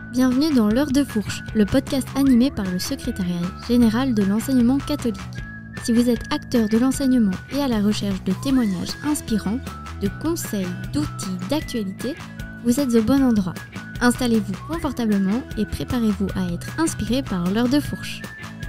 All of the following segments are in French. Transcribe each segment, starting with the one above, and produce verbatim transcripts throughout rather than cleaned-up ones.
Bienvenue dans l'heure de fourche, le podcast animé par le secrétariat général de l'enseignement catholique. Si vous êtes acteur de l'enseignement et à la recherche de témoignages inspirants, de conseils, d'outils, d'actualités, vous êtes au bon endroit. Installez-vous confortablement et préparez-vous à être inspiré par l'heure de fourche.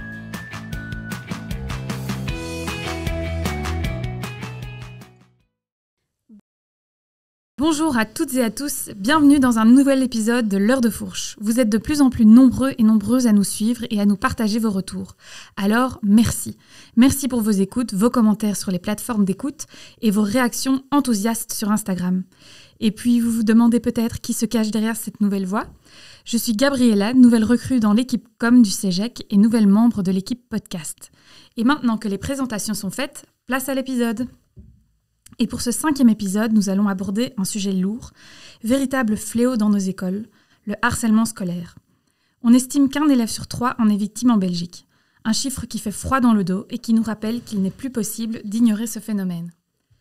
Bonjour à toutes et à tous, bienvenue dans un nouvel épisode de l'heure de fourche. Vous êtes de plus en plus nombreux et nombreuses à nous suivre et à nous partager vos retours. Alors, merci. Merci pour vos écoutes, vos commentaires sur les plateformes d'écoute et vos réactions enthousiastes sur Instagram. Et puis, vous vous demandez peut-être qui se cache derrière cette nouvelle voix. Je suis Gabriella, nouvelle recrue dans l'équipe com du Cégec et nouvelle membre de l'équipe podcast. Et maintenant que les présentations sont faites, place à l'épisode. Et pour ce cinquième épisode, nous allons aborder un sujet lourd, véritable fléau dans nos écoles, le harcèlement scolaire. On estime qu'un élève sur trois en est victime en Belgique, un chiffre qui fait froid dans le dos et qui nous rappelle qu'il n'est plus possible d'ignorer ce phénomène.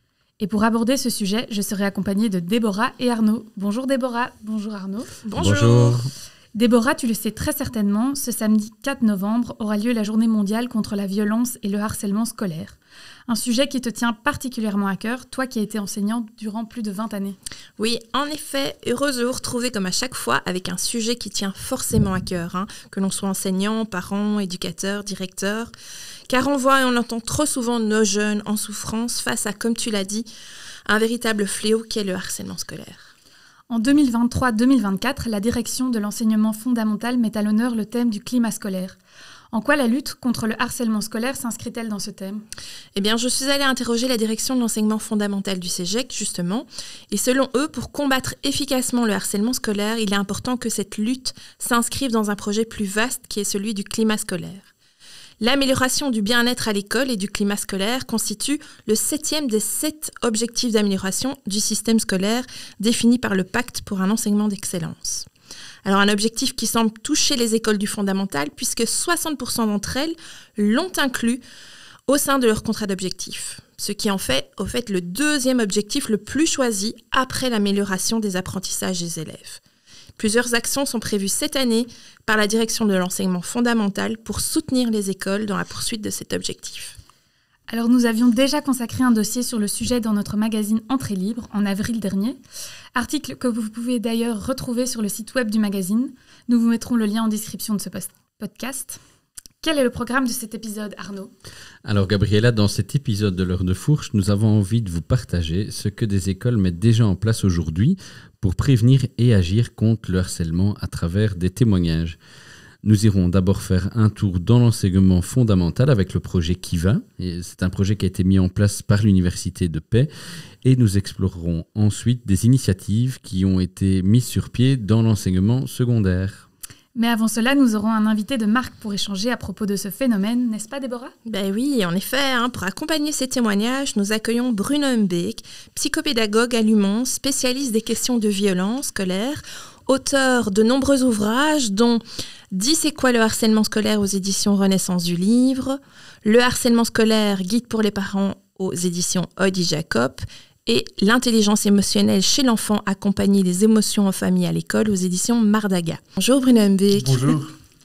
Et pour aborder ce sujet, je serai accompagnée de Déborah et Arnaud. Bonjour Déborah, bonjour Arnaud. Bonjour. Bonjour. Déborah, tu le sais très certainement, ce samedi quatre novembre aura lieu la journée mondiale contre la violence et le harcèlement scolaire. Un sujet qui te tient particulièrement à cœur, toi qui as été enseignante durant plus de vingt années. Oui, en effet, heureuse de vous retrouver comme à chaque fois avec un sujet qui tient forcément à cœur, hein, que l'on soit enseignant, parent, éducateur, directeur. Car on voit et on entend trop souvent nos jeunes en souffrance face à, comme tu l'as dit, un véritable fléau qui est le harcèlement scolaire. En deux mille vingt-trois deux mille vingt-quatre, la direction de l'enseignement fondamental met à l'honneur le thème du climat scolaire. En quoi la lutte contre le harcèlement scolaire s'inscrit-elle dans ce thème ? Eh bien, je suis allée interroger la direction de l'enseignement fondamental du Cégec, justement. Et selon eux, pour combattre efficacement le harcèlement scolaire, il est important que cette lutte s'inscrive dans un projet plus vaste qui est celui du climat scolaire. L'amélioration du bien-être à l'école et du climat scolaire constitue le septième des sept objectifs d'amélioration du système scolaire définis par le Pacte pour un enseignement d'excellence. Alors un objectif qui semble toucher les écoles du fondamental puisque soixante pour cent d'entre elles l'ont inclus au sein de leur contrat d'objectifs. Ce qui en fait, au fait le deuxième objectif le plus choisi après l'amélioration des apprentissages des élèves. Plusieurs actions sont prévues cette année par la direction de l'enseignement fondamental pour soutenir les écoles dans la poursuite de cet objectif. Alors nous avions déjà consacré un dossier sur le sujet dans notre magazine Entrée libre en avril dernier, article que vous pouvez d'ailleurs retrouver sur le site web du magazine. Nous vous mettrons le lien en description de ce post- podcast. Quel est le programme de cet épisode, Arnaud ? Alors Gabriella, dans cet épisode de l'heure de fourche, nous avons envie de vous partager ce que des écoles mettent déjà en place aujourd'hui pour prévenir et agir contre le harcèlement à travers des témoignages. Nous irons d'abord faire un tour dans l'enseignement fondamental avec le projet Kiva. Et c'est un projet qui a été mis en place par l'Université de Paix. Et nous explorerons ensuite des initiatives qui ont été mises sur pied dans l'enseignement secondaire. Mais avant cela, nous aurons un invité de marque pour échanger à propos de ce phénomène, n'est-ce pas Déborah ? Ben oui, en effet, hein, pour accompagner ces témoignages, nous accueillons Bruno Humbeek, psychopédagogue à Lumon, spécialiste des questions de violence scolaire, auteur de nombreux ouvrages dont « dix C'est quoi le harcèlement scolaire » aux éditions Renaissance du Livre, « Le harcèlement scolaire, guide pour les parents » aux éditions Heudi Jacob et « L'intelligence émotionnelle chez l'enfant, accompagner les émotions en famille à l'école » aux éditions Mardaga. Bonjour Bruno Humbeek. Bonjour.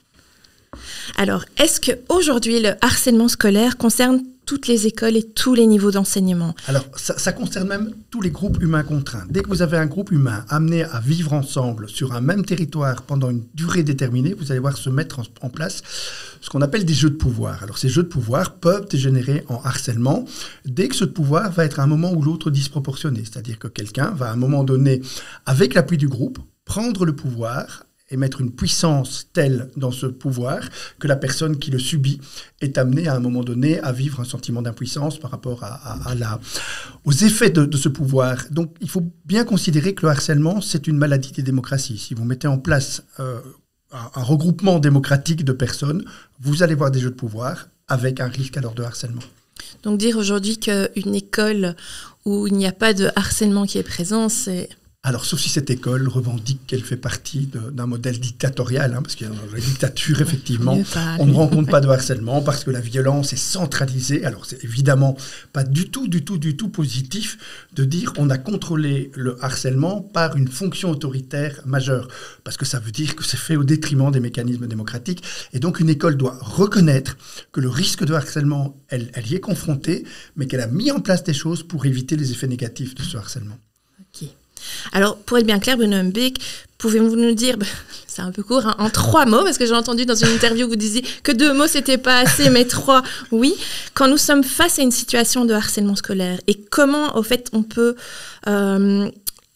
Alors, est-ce qu'aujourd'hui le harcèlement scolaire concerne toutes les écoles et tous les niveaux d'enseignement ? Alors, ça, ça concerne même tous les groupes humains contraints. Dès que vous avez un groupe humain amené à vivre ensemble sur un même territoire pendant une durée déterminée, vous allez voir se mettre en, en place ce qu'on appelle des jeux de pouvoir. Alors, ces jeux de pouvoir peuvent dégénérer en harcèlement dès que ce pouvoir va être à un moment ou l'autre disproportionné. C'est-à-dire que quelqu'un va à un moment donné, avec l'appui du groupe, prendre le pouvoir et mettre une puissance telle dans ce pouvoir que la personne qui le subit est amenée à un moment donné à vivre un sentiment d'impuissance par rapport à, à, à la, aux effets de, de ce pouvoir. Donc il faut bien considérer que le harcèlement, c'est une maladie des démocraties. Si vous mettez en place euh, un, un regroupement démocratique de personnes, vous allez voir des jeux de pouvoir avec un risque alors de harcèlement. Donc dire aujourd'hui qu'une école où il n'y a pas de harcèlement qui est présent, c'est Alors, sauf si cette école revendique qu'elle fait partie de, d'un modèle dictatorial, hein, parce qu'il y a dans la dictature, effectivement, on ne rencontre pas de harcèlement parce que la violence est centralisée. Alors, c'est évidemment pas du tout, du tout, du tout positif de dire qu'on a contrôlé le harcèlement par une fonction autoritaire majeure, parce que ça veut dire que c'est fait au détriment des mécanismes démocratiques. Et donc, une école doit reconnaître que le risque de harcèlement, elle, elle y est confrontée, mais qu'elle a mis en place des choses pour éviter les effets négatifs de ce harcèlement. Ok. Alors, pour être bien clair, Bruno Humbeek, pouvez-vous nous dire, bah, c'est un peu court, hein, en trois mots, parce que j'ai entendu dans une interview vous disiez que deux mots, c'était pas assez, mais trois, oui. Quand nous sommes face à une situation de harcèlement scolaire, et comment, au fait, on peut euh,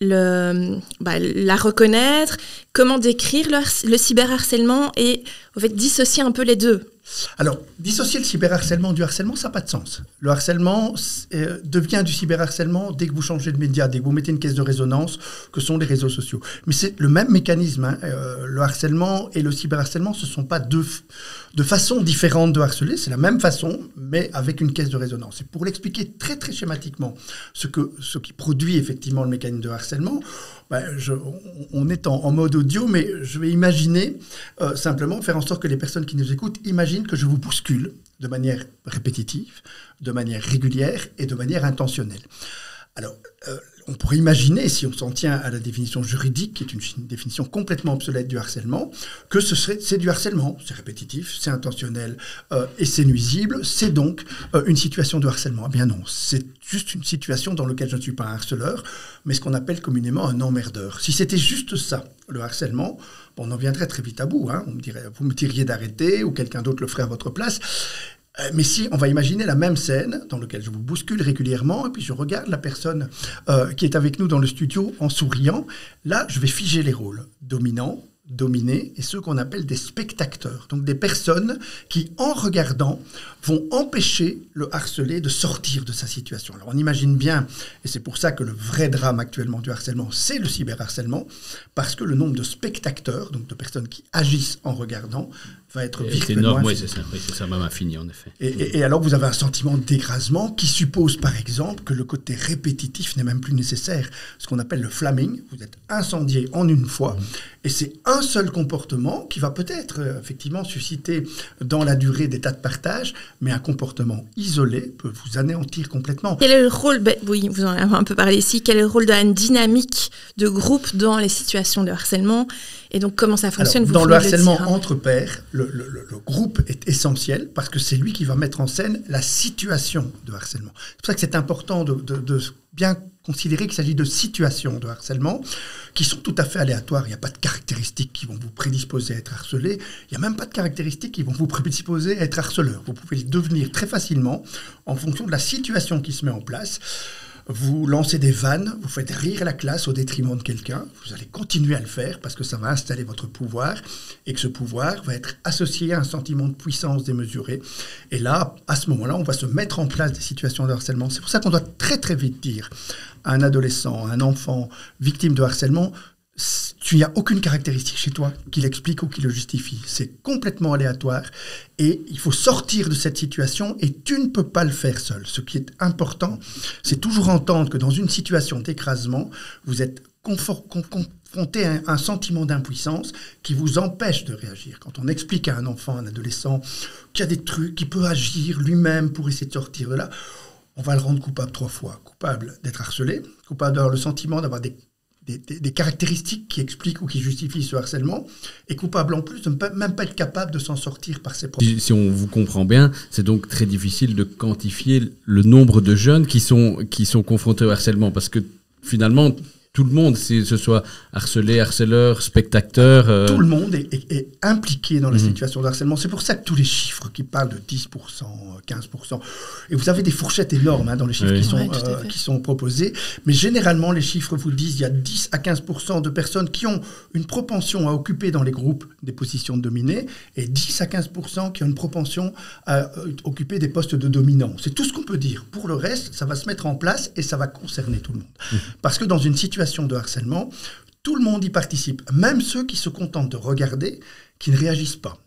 le, bah, la reconnaître, comment décrire le, le cyberharcèlement et, au fait, dissocier un peu les deux. Alors, dissocier le cyberharcèlement du harcèlement, ça n'a pas de sens. Le harcèlement euh, devient du cyberharcèlement dès que vous changez de média, dès que vous mettez une caisse de résonance, que sont les réseaux sociaux. Mais c'est le même mécanisme. Hein. Euh, le harcèlement et le cyberharcèlement, ce ne sont pas deux, deux façons différentes de harceler. C'est la même façon, mais avec une caisse de résonance. Et pour l'expliquer très, très schématiquement, ce, que, ce qui produit effectivement le mécanisme de harcèlement, ben, je, on, on est en, en mode audio, mais je vais imaginer, euh, simplement, faire en sorte que les personnes qui nous écoutent imaginent que je vous bouscule de manière répétitive, de manière régulière et de manière intentionnelle. Alors, euh, on pourrait imaginer, si on s'en tient à la définition juridique, qui est une, une définition complètement obsolète du harcèlement, que ce serait, c'est du harcèlement, c'est répétitif, c'est intentionnel euh, et c'est nuisible, c'est donc euh, une situation de harcèlement. Eh bien non, c'est juste une situation dans laquelle je ne suis pas un harceleur, mais ce qu'on appelle communément un emmerdeur. Si c'était juste ça, le harcèlement, bon, on en viendrait très vite à bout. Hein. On me dirait, vous me diriez d'arrêter ou quelqu'un d'autre le ferait à votre place. Mais si on va imaginer la même scène dans laquelle je vous bouscule régulièrement et puis je regarde la personne euh, qui est avec nous dans le studio en souriant, là, je vais figer les rôles. Dominant, dominé et ceux qu'on appelle des spectateurs. Donc des personnes qui, en regardant, vont empêcher le harcelé de sortir de sa situation. Alors on imagine bien, et c'est pour ça que le vrai drame actuellement du harcèlement, c'est le cyberharcèlement, parce que le nombre de spectateurs, donc de personnes qui agissent en regardant, va être virtuellement énorme. Oui, c'est ça, oui, c'est ça, même infini en effet. Et, et, et alors vous avez un sentiment d'écrasement qui suppose par exemple que le côté répétitif n'est même plus nécessaire. Ce qu'on appelle le flaming, vous êtes incendié en une fois, mmh. et c'est un seul comportement qui va peut-être euh, effectivement susciter dans la durée des tas de partages, mais un comportement isolé peut vous anéantir complètement. Quel est le rôle, ben, oui, vous en avez un peu parlé ici, quel est le rôle de la dynamique de groupe dans les situations de harcèlement? Et donc, comment ça fonctionne? Alors, dans le harcèlement entre pairs, le, le, le, le groupe est essentiel parce que c'est lui qui va mettre en scène la situation de harcèlement. C'est pour ça que c'est important de, de, de bien considérer qu'il s'agit de situations de harcèlement qui sont tout à fait aléatoires. Il n'y a pas de caractéristiques qui vont vous prédisposer à être harcelé. Il n'y a même pas de caractéristiques qui vont vous prédisposer à être harceleur. Vous pouvez le devenir très facilement en fonction de la situation qui se met en place. Vous lancez des vannes, vous faites rire la classe au détriment de quelqu'un, vous allez continuer à le faire parce que ça va installer votre pouvoir et que ce pouvoir va être associé à un sentiment de puissance démesuré. Et là, à ce moment-là, on va se mettre en place des situations de harcèlement. C'est pour ça qu'on doit très très vite dire à un adolescent, à un enfant victime de harcèlement, il n'y a aucune caractéristique chez toi qui l'explique ou qui le justifie. C'est complètement aléatoire et il faut sortir de cette situation et tu ne peux pas le faire seul. Ce qui est important, c'est toujours entendre que dans une situation d'écrasement, vous êtes confort, con, confronté à un, un sentiment d'impuissance qui vous empêche de réagir. Quand on explique à un enfant, à un adolescent qu'il y a des trucs, qu'il peut agir lui-même pour essayer de sortir de là, on va le rendre coupable trois fois. Coupable d'être harcelé, coupable d'avoir le sentiment d'avoir des Des, des, des caractéristiques qui expliquent ou qui justifient ce harcèlement, et coupable en plus de ne pas, même pas être capable de s'en sortir par ses propres... Si, si on vous comprend bien, c'est donc très difficile de quantifier le nombre de jeunes qui sont, qui sont confrontés au harcèlement, parce que finalement, tout le monde, que ce soit harcelé, harceleur, spectateur... Euh... Tout le monde est, est, est impliqué dans la mmh. situation de harcèlement. C'est pour ça que tous les chiffres qui parlent de dix pour cent, quinze pour cent, et vous avez des fourchettes énormes hein, dans les chiffres oui. qui, sont, ouais, euh, qui sont proposés, mais généralement, les chiffres vous le disent, il y a dix à quinze pour cent de personnes qui ont une propension à occuper dans les groupes des positions de dominés, et dix à quinze pour cent qui ont une propension à euh, occuper des postes de dominants. C'est tout ce qu'on peut dire. Pour le reste, ça va se mettre en place et ça va concerner tout le monde. Mmh. Parce que dans une situation de harcèlement, tout le monde y participe, même ceux qui se contentent de regarder, qui ne réagissent pas.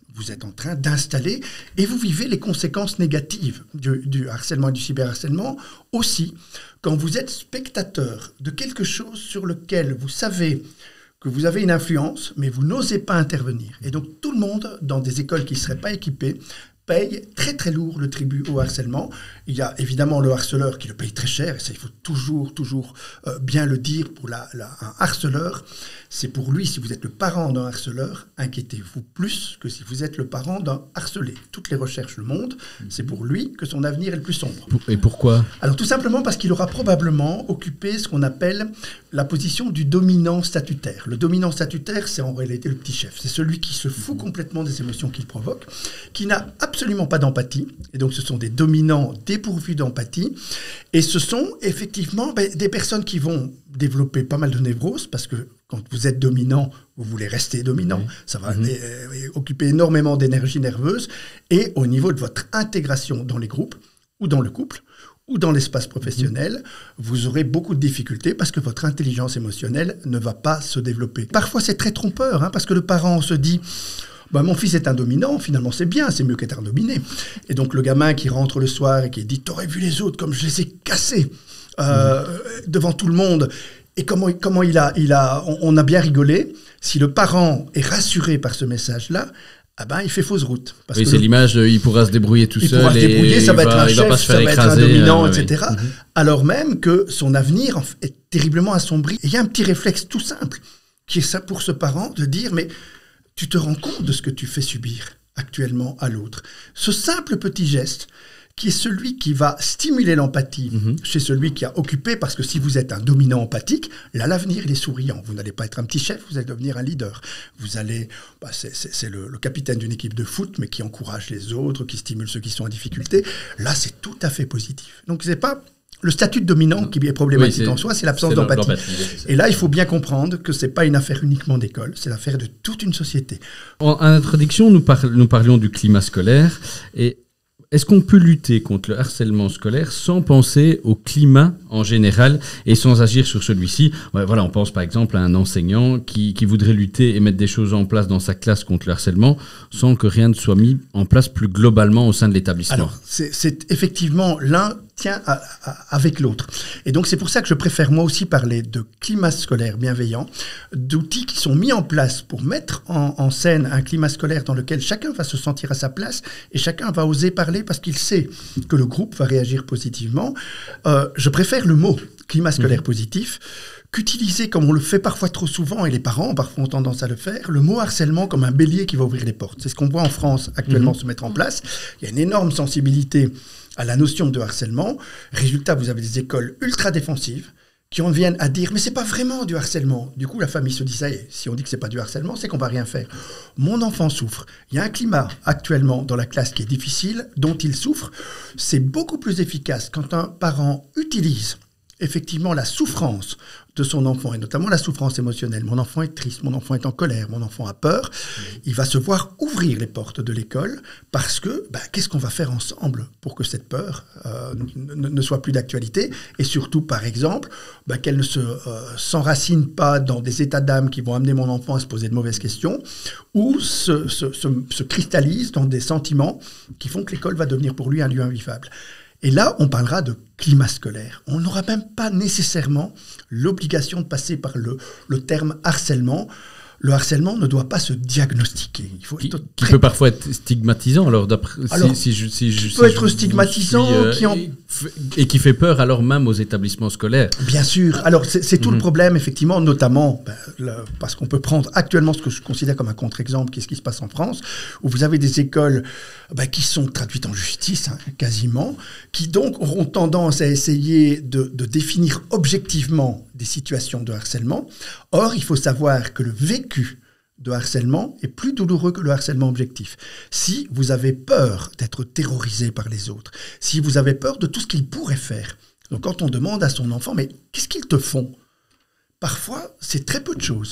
vous êtes en train d'installer et vous vivez les conséquences négatives du, du harcèlement et du cyberharcèlement aussi. Quand vous êtes spectateur de quelque chose sur lequel vous savez que vous avez une influence, mais vous n'osez pas intervenir. Et donc tout le monde, dans des écoles qui ne seraient pas équipées, paye très très lourd le tribut au harcèlement. Il y a évidemment le harceleur qui le paye très cher, et ça il faut toujours, toujours euh, bien le dire pour la, la, un harceleur. C'est pour lui, si vous êtes le parent d'un harceleur, inquiétez-vous plus que si vous êtes le parent d'un harcelé. Toutes les recherches le montrent, c'est pour lui que son avenir est le plus sombre. Et pourquoi ? Alors tout simplement parce qu'il aura probablement occupé ce qu'on appelle la position du dominant statutaire. Le dominant statutaire, c'est en réalité le petit chef. C'est celui qui se fout complètement des émotions qu'il provoque, qui n'a absolument pas d'empathie. Et donc ce sont des dominants dépourvus d'empathie. Et ce sont effectivement ben, des personnes qui vont développer pas mal de névroses, parce que quand vous êtes dominant, vous voulez rester dominant. Mmh. Ça va mmh. euh, occuper énormément d'énergie nerveuse. Et au niveau de votre intégration dans les groupes, ou dans le couple, ou dans l'espace professionnel, mmh. vous aurez beaucoup de difficultés parce que votre intelligence émotionnelle ne va pas se développer. Parfois, c'est très trompeur, hein, parce que le parent se dit... Bah, mon fils est un dominant, finalement c'est bien, c'est mieux qu'être un dominé. Et donc le gamin qui rentre le soir et qui dit « T'aurais vu les autres comme je les ai cassés euh, mmh. devant tout le monde ». Et comment, comment il a, il a, on, on a bien rigolé. Si le parent est rassuré par ce message-là, ah ben, il fait fausse route. Parce oui, que c'est le, l'image, de, il pourra se débrouiller tout il seul. Il pourra se débrouiller, ça va être va, un chef, se ça va écraser, être un dominant, euh, et cetera. Oui. Mm-hmm. Alors même que son avenir est terriblement assombri. Et il y a un petit réflexe tout simple, qui est ça pour ce parent, de dire, mais tu te rends compte de ce que tu fais subir actuellement à l'autre. Ce simple petit geste, qui est celui qui va stimuler l'empathie mmh. chez celui qui a occupé, parce que si vous êtes un dominant empathique, là, l'avenir, il est souriant. Vous n'allez pas être un petit chef, vous allez devenir un leader. Vous allez, bah, c'est, c'est, c'est le, le capitaine d'une équipe de foot, mais qui encourage les autres, qui stimule ceux qui sont en difficulté. Là, c'est tout à fait positif. Donc, c'est pas le statut de dominant qui est problématique oui, en soi, c'est l'absence c'est d'empathie. d'empathie Et là, il faut bien comprendre que c'est pas une affaire uniquement d'école, c'est l'affaire de toute une société. En, en introduction, nous, par, nous parlions du climat scolaire, et est-ce qu'on peut lutter contre le harcèlement scolaire sans penser au climat en général et sans agir sur celui-ci ? Ouais, voilà, on pense par exemple à un enseignant qui, qui voudrait lutter et mettre des choses en place dans sa classe contre le harcèlement sans que rien ne soit mis en place plus globalement au sein de l'établissement. Alors, c'est, c'est effectivement l'un tient à, à, avec l'autre. Et donc, c'est pour ça que je préfère moi aussi parler de climat scolaire bienveillant, d'outils qui sont mis en place pour mettre en, en scène un climat scolaire dans lequel chacun va se sentir à sa place et chacun va oser parler parce qu'il sait que le groupe va réagir positivement. Euh, je préfère le mot climat scolaire mmh. positif qu'utiliser, comme on le fait parfois trop souvent, et les parents parfois ont tendance à le faire, le mot harcèlement comme un bélier qui va ouvrir les portes. C'est ce qu'on voit en France actuellement mmh. se mettre en place. Il y a une énorme sensibilité à la notion de harcèlement. Résultat, vous avez des écoles ultra défensives qui en viennent à dire « mais c'est pas vraiment du harcèlement ». Du coup, la famille se dit « ça y est, si on dit que c'est pas du harcèlement, c'est qu'on va rien faire ». Mon enfant souffre. Il y a un climat actuellement dans la classe qui est difficile, dont il souffre. C'est beaucoup plus efficace quand un parent utilise effectivement la souffrance de son enfant, et notamment la souffrance émotionnelle. Mon enfant est triste, mon enfant est en colère, mon enfant a peur. Il va se voir ouvrir les portes de l'école parce que, bah, qu'est-ce qu'on va faire ensemble pour que cette peur euh, ne, ne soit plus d'actualité, et surtout, par exemple, bah, qu'elle ne se, euh, s'enracine pas dans des états d'âme qui vont amener mon enfant à se poser de mauvaises questions, ou se, se, se, se cristallise dans des sentiments qui font que l'école va devenir pour lui un lieu invivable. Et là, on parlera de climat scolaire. On n'aura même pas nécessairement l'obligation de passer par le, le terme harcèlement. Le harcèlement ne doit pas se diagnostiquer. Il faut qui, être qui peut parfois être stigmatisant. Alors, d'après, alors si, si je, si je, il peut si être je, stigmatisant suis, euh, qui en... et, et qui fait peur alors même aux établissements scolaires. Bien sûr. Alors, c'est, c'est tout mm-hmm. le problème, effectivement, notamment ben, le, parce qu'on peut prendre actuellement ce que je considère comme un contre-exemple, qui est ce qui se passe en France, où vous avez des écoles ben, qui sont traduites en justice, hein, quasiment, qui donc auront tendance à essayer de, de définir objectivement des situations de harcèlement. Or, il faut savoir que le vécu de harcèlement est plus douloureux que le harcèlement objectif. Si vous avez peur d'être terrorisé par les autres, si vous avez peur de tout ce qu'ils pourraient faire, donc quand on demande à son enfant « mais qu'est-ce qu'ils te font ?» Parfois, c'est très peu de choses.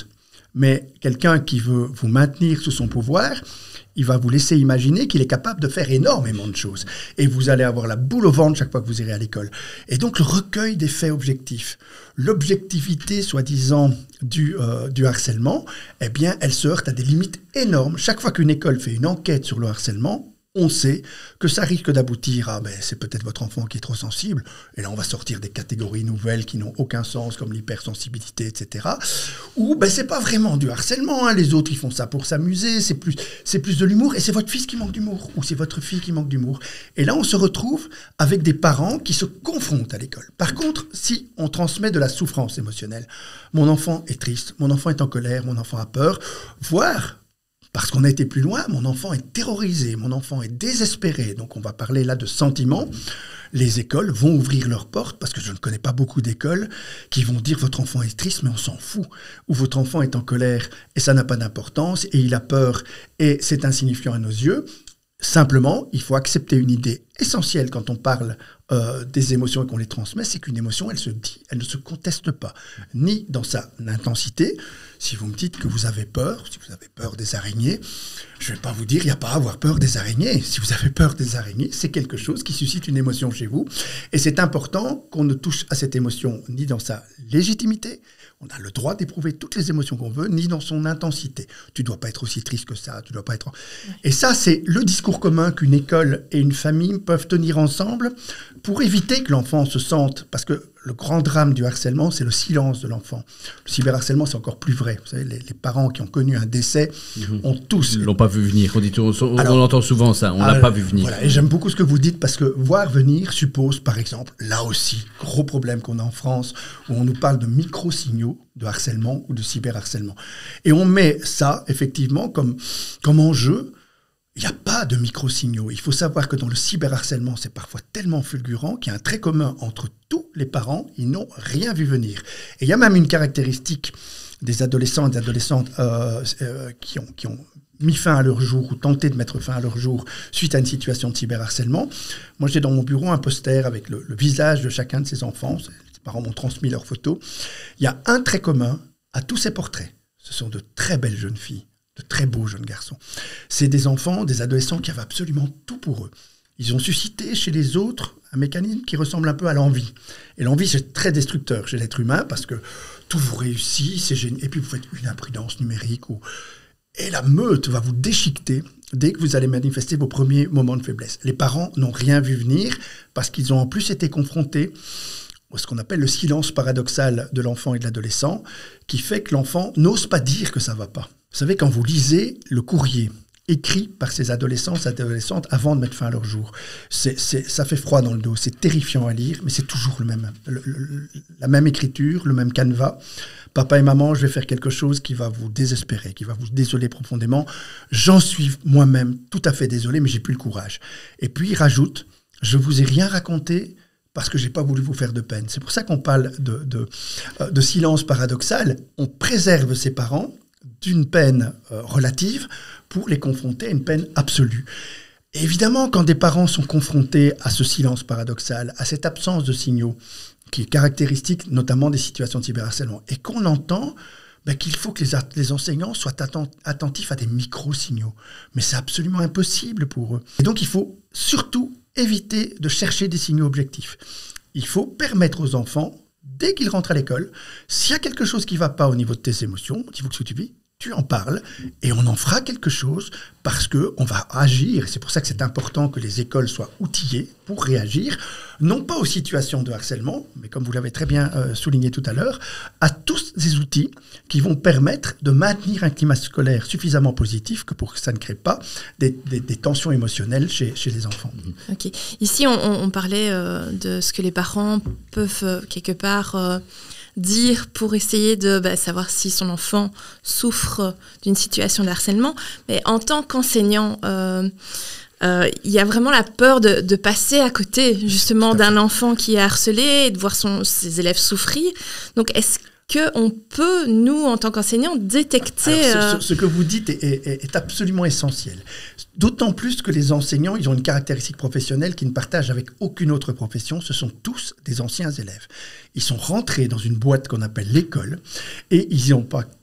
Mais quelqu'un qui veut vous maintenir sous son pouvoir, il va vous laisser imaginer qu'il est capable de faire énormément de choses. Et vous allez avoir la boule au ventre chaque fois que vous irez à l'école. Et donc, le recueil des faits objectifs, l'objectivité, soi-disant, du, euh, du harcèlement, eh bien, elle se heurte à des limites énormes. Chaque fois qu'une école fait une enquête sur le harcèlement, on sait que ça risque d'aboutir à ben, « c'est peut-être votre enfant qui est trop sensible ». Et là, on va sortir des catégories nouvelles qui n'ont aucun sens, comme l'hypersensibilité, et cetera. Ou ben, c'est pas vraiment du harcèlement, hein. Les autres, ils font ça pour s'amuser, c'est plus, c'est plus de l'humour, et c'est votre fils qui manque d'humour, ou c'est votre fille qui manque d'humour. Et là, on se retrouve avec des parents qui se confrontent à l'école. Par contre, si on transmet de la souffrance émotionnelle, mon enfant est triste, mon enfant est en colère, mon enfant a peur, voire... parce qu'on a été plus loin, mon enfant est terrorisé, mon enfant est désespéré. Donc on va parler là de sentiments. Les écoles vont ouvrir leurs portes, parce que je ne connais pas beaucoup d'écoles qui vont dire « votre enfant est triste, mais on s'en fout ». Ou « votre enfant est en colère et ça n'a pas d'importance et il a peur et c'est insignifiant à nos yeux ». Simplement, il faut accepter une idée essentielle quand on parle euh, des émotions et qu'on les transmet, c'est qu'une émotion, elle se dit, elle ne se conteste pas, ni dans sa intensité. Si vous me dites que vous avez peur, si vous avez peur des araignées, je ne vais pas vous dire il n'y a pas à avoir peur des araignées. Si vous avez peur des araignées, c'est quelque chose qui suscite une émotion chez vous. Et c'est important qu'on ne touche à cette émotion ni dans sa légitimité, on a le droit d'éprouver toutes les émotions qu'on veut, ni dans son intensité. Tu ne dois pas être aussi triste que ça, tu dois pas être... Ouais. Et ça, c'est le discours commun qu'une école et une famille peuvent tenir ensemble pour éviter que l'enfant se sente... Parce que le grand drame du harcèlement, c'est le silence de l'enfant. Le cyberharcèlement, c'est encore plus vrai. Vous savez, les, les parents qui ont connu un décès mmh. ont tous... Ils ne l'ont pas vu venir. On, dit, on, on, Alors, on entend souvent ça, on ne l'a pas vu venir. Voilà, et j'aime beaucoup ce que vous dites, parce que voir venir suppose, par exemple, là aussi, gros problème qu'on a en France, où on nous parle de micro-signaux de harcèlement ou de cyberharcèlement. Et on met ça, effectivement, comme, comme enjeu. Il n'y a pas de micro-signaux. Il faut savoir que dans le cyberharcèlement, c'est parfois tellement fulgurant qu'il y a un trait commun entre tous les parents. Ils n'ont rien vu venir. Et il y a même une caractéristique des adolescents et des adolescentes euh, euh, qui, ont, qui ont mis fin à leur jour ou tenté de mettre fin à leur jour suite à une situation de cyberharcèlement. Moi, j'ai dans mon bureau un poster avec le, le visage de chacun de ces enfants. Les parents m'ont transmis leurs photos. Il y a un trait commun à tous ces portraits. Ce sont de très belles jeunes filles, de très beaux jeunes garçons. C'est des enfants, des adolescents qui avaient absolument tout pour eux. Ils ont suscité chez les autres un mécanisme qui ressemble un peu à l'envie. Et l'envie, c'est très destructeur chez l'être humain parce que tout vous réussit, c'est génial. Et puis vous faites une imprudence numérique. Ou... Et la meute va vous déchiqueter dès que vous allez manifester vos premiers moments de faiblesse. Les parents n'ont rien vu venir parce qu'ils ont en plus été confrontés ce qu'on appelle le silence paradoxal de l'enfant et de l'adolescent, qui fait que l'enfant n'ose pas dire que ça ne va pas. Vous savez, quand vous lisez le courrier écrit par ces adolescents, ces adolescentes, avant de mettre fin à leur jour, c'est, c'est, ça fait froid dans le dos, c'est terrifiant à lire, mais c'est toujours le même, le, le, la même écriture, le même canevas. Papa et maman, je vais faire quelque chose qui va vous désespérer, qui va vous désoler profondément. J'en suis moi-même tout à fait désolé, mais j'ai plus le courage. Et puis il rajoute, je vous ai rien raconté, parce que je n'ai pas voulu vous faire de peine. C'est pour ça qu'on parle de, de, de silence paradoxal. On préserve ses parents d'une peine euh, relative pour les confronter à une peine absolue. Et évidemment, quand des parents sont confrontés à ce silence paradoxal, à cette absence de signaux, qui est caractéristique notamment des situations de cyberharcèlement, et qu'on entend ben, qu'il faut que les, les enseignants soient atten- attentifs à des micro-signaux. Mais c'est absolument impossible pour eux. Et donc, il faut surtout éviter de chercher des signaux objectifs. Il faut permettre aux enfants, dès qu'ils rentrent à l'école, s'il y a quelque chose qui ne va pas au niveau de tes émotions, au niveau de ce que tu vis, tu en parles et on en fera quelque chose parce qu'on va agir. C'est pour ça que c'est important que les écoles soient outillées pour réagir, non pas aux situations de harcèlement, mais comme vous l'avez très bien euh, souligné tout à l'heure, à tous ces outils qui vont permettre de maintenir un climat scolaire suffisamment positif que pour que ça ne crée pas des, des, des tensions émotionnelles chez, chez les enfants. Ok. Ici, on, on parlait euh, de ce que les parents peuvent euh, quelque part... Euh, dire pour essayer de bah, savoir si son enfant souffre d'une situation de harcèlement. Mais en tant qu'enseignant, euh, euh, il y a vraiment la peur de, de passer à côté justement d'un enfant qui est harcelé et de voir son, ses élèves souffrir. Donc, est-ce qu'on peut, nous, en tant qu'enseignants, détecter... Alors, ce, ce, ce que vous dites est, est, est absolument essentiel. D'autant plus que les enseignants, ils ont une caractéristique professionnelle qu'ils ne partagent avec aucune autre profession. Ce sont tous des anciens élèves. Ils sont rentrés dans une boîte qu'on appelle l'école et ils n'ont pas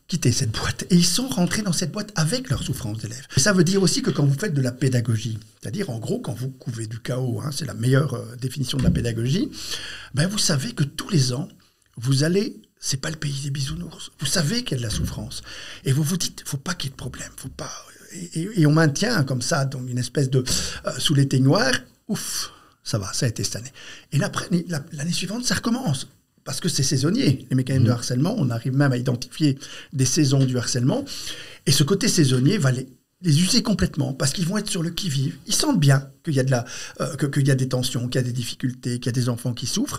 quitté cette boîte et ils sont rentrés dans cette boîte avec leur souffrance d'élèves. Et ça veut dire aussi que quand vous faites de la pédagogie, c'est-à-dire en gros quand vous couvez du chaos, hein, c'est la meilleure euh, définition de la pédagogie, ben vous savez que tous les ans, vous allez, c'est pas le pays des bisounours, vous savez qu'il y a de la souffrance et vous vous dites, faut pas qu'il y ait de problème, faut pas, et, et, et on maintient comme ça, donc une espèce de euh, sous l'éteignoir, ouf, ça va, ça a été cette année. Et l'année, l'année suivante, ça recommence. Parce que c'est saisonnier, les mécanismes mmh. de harcèlement. On arrive même à identifier des saisons du harcèlement. Et ce côté saisonnier va les, les user complètement parce qu'ils vont être sur le qui-vive. Ils sentent bien qu'il y a, de la, euh, que, qu'il y a des tensions, qu'il y a des difficultés, qu'il y a des enfants qui souffrent.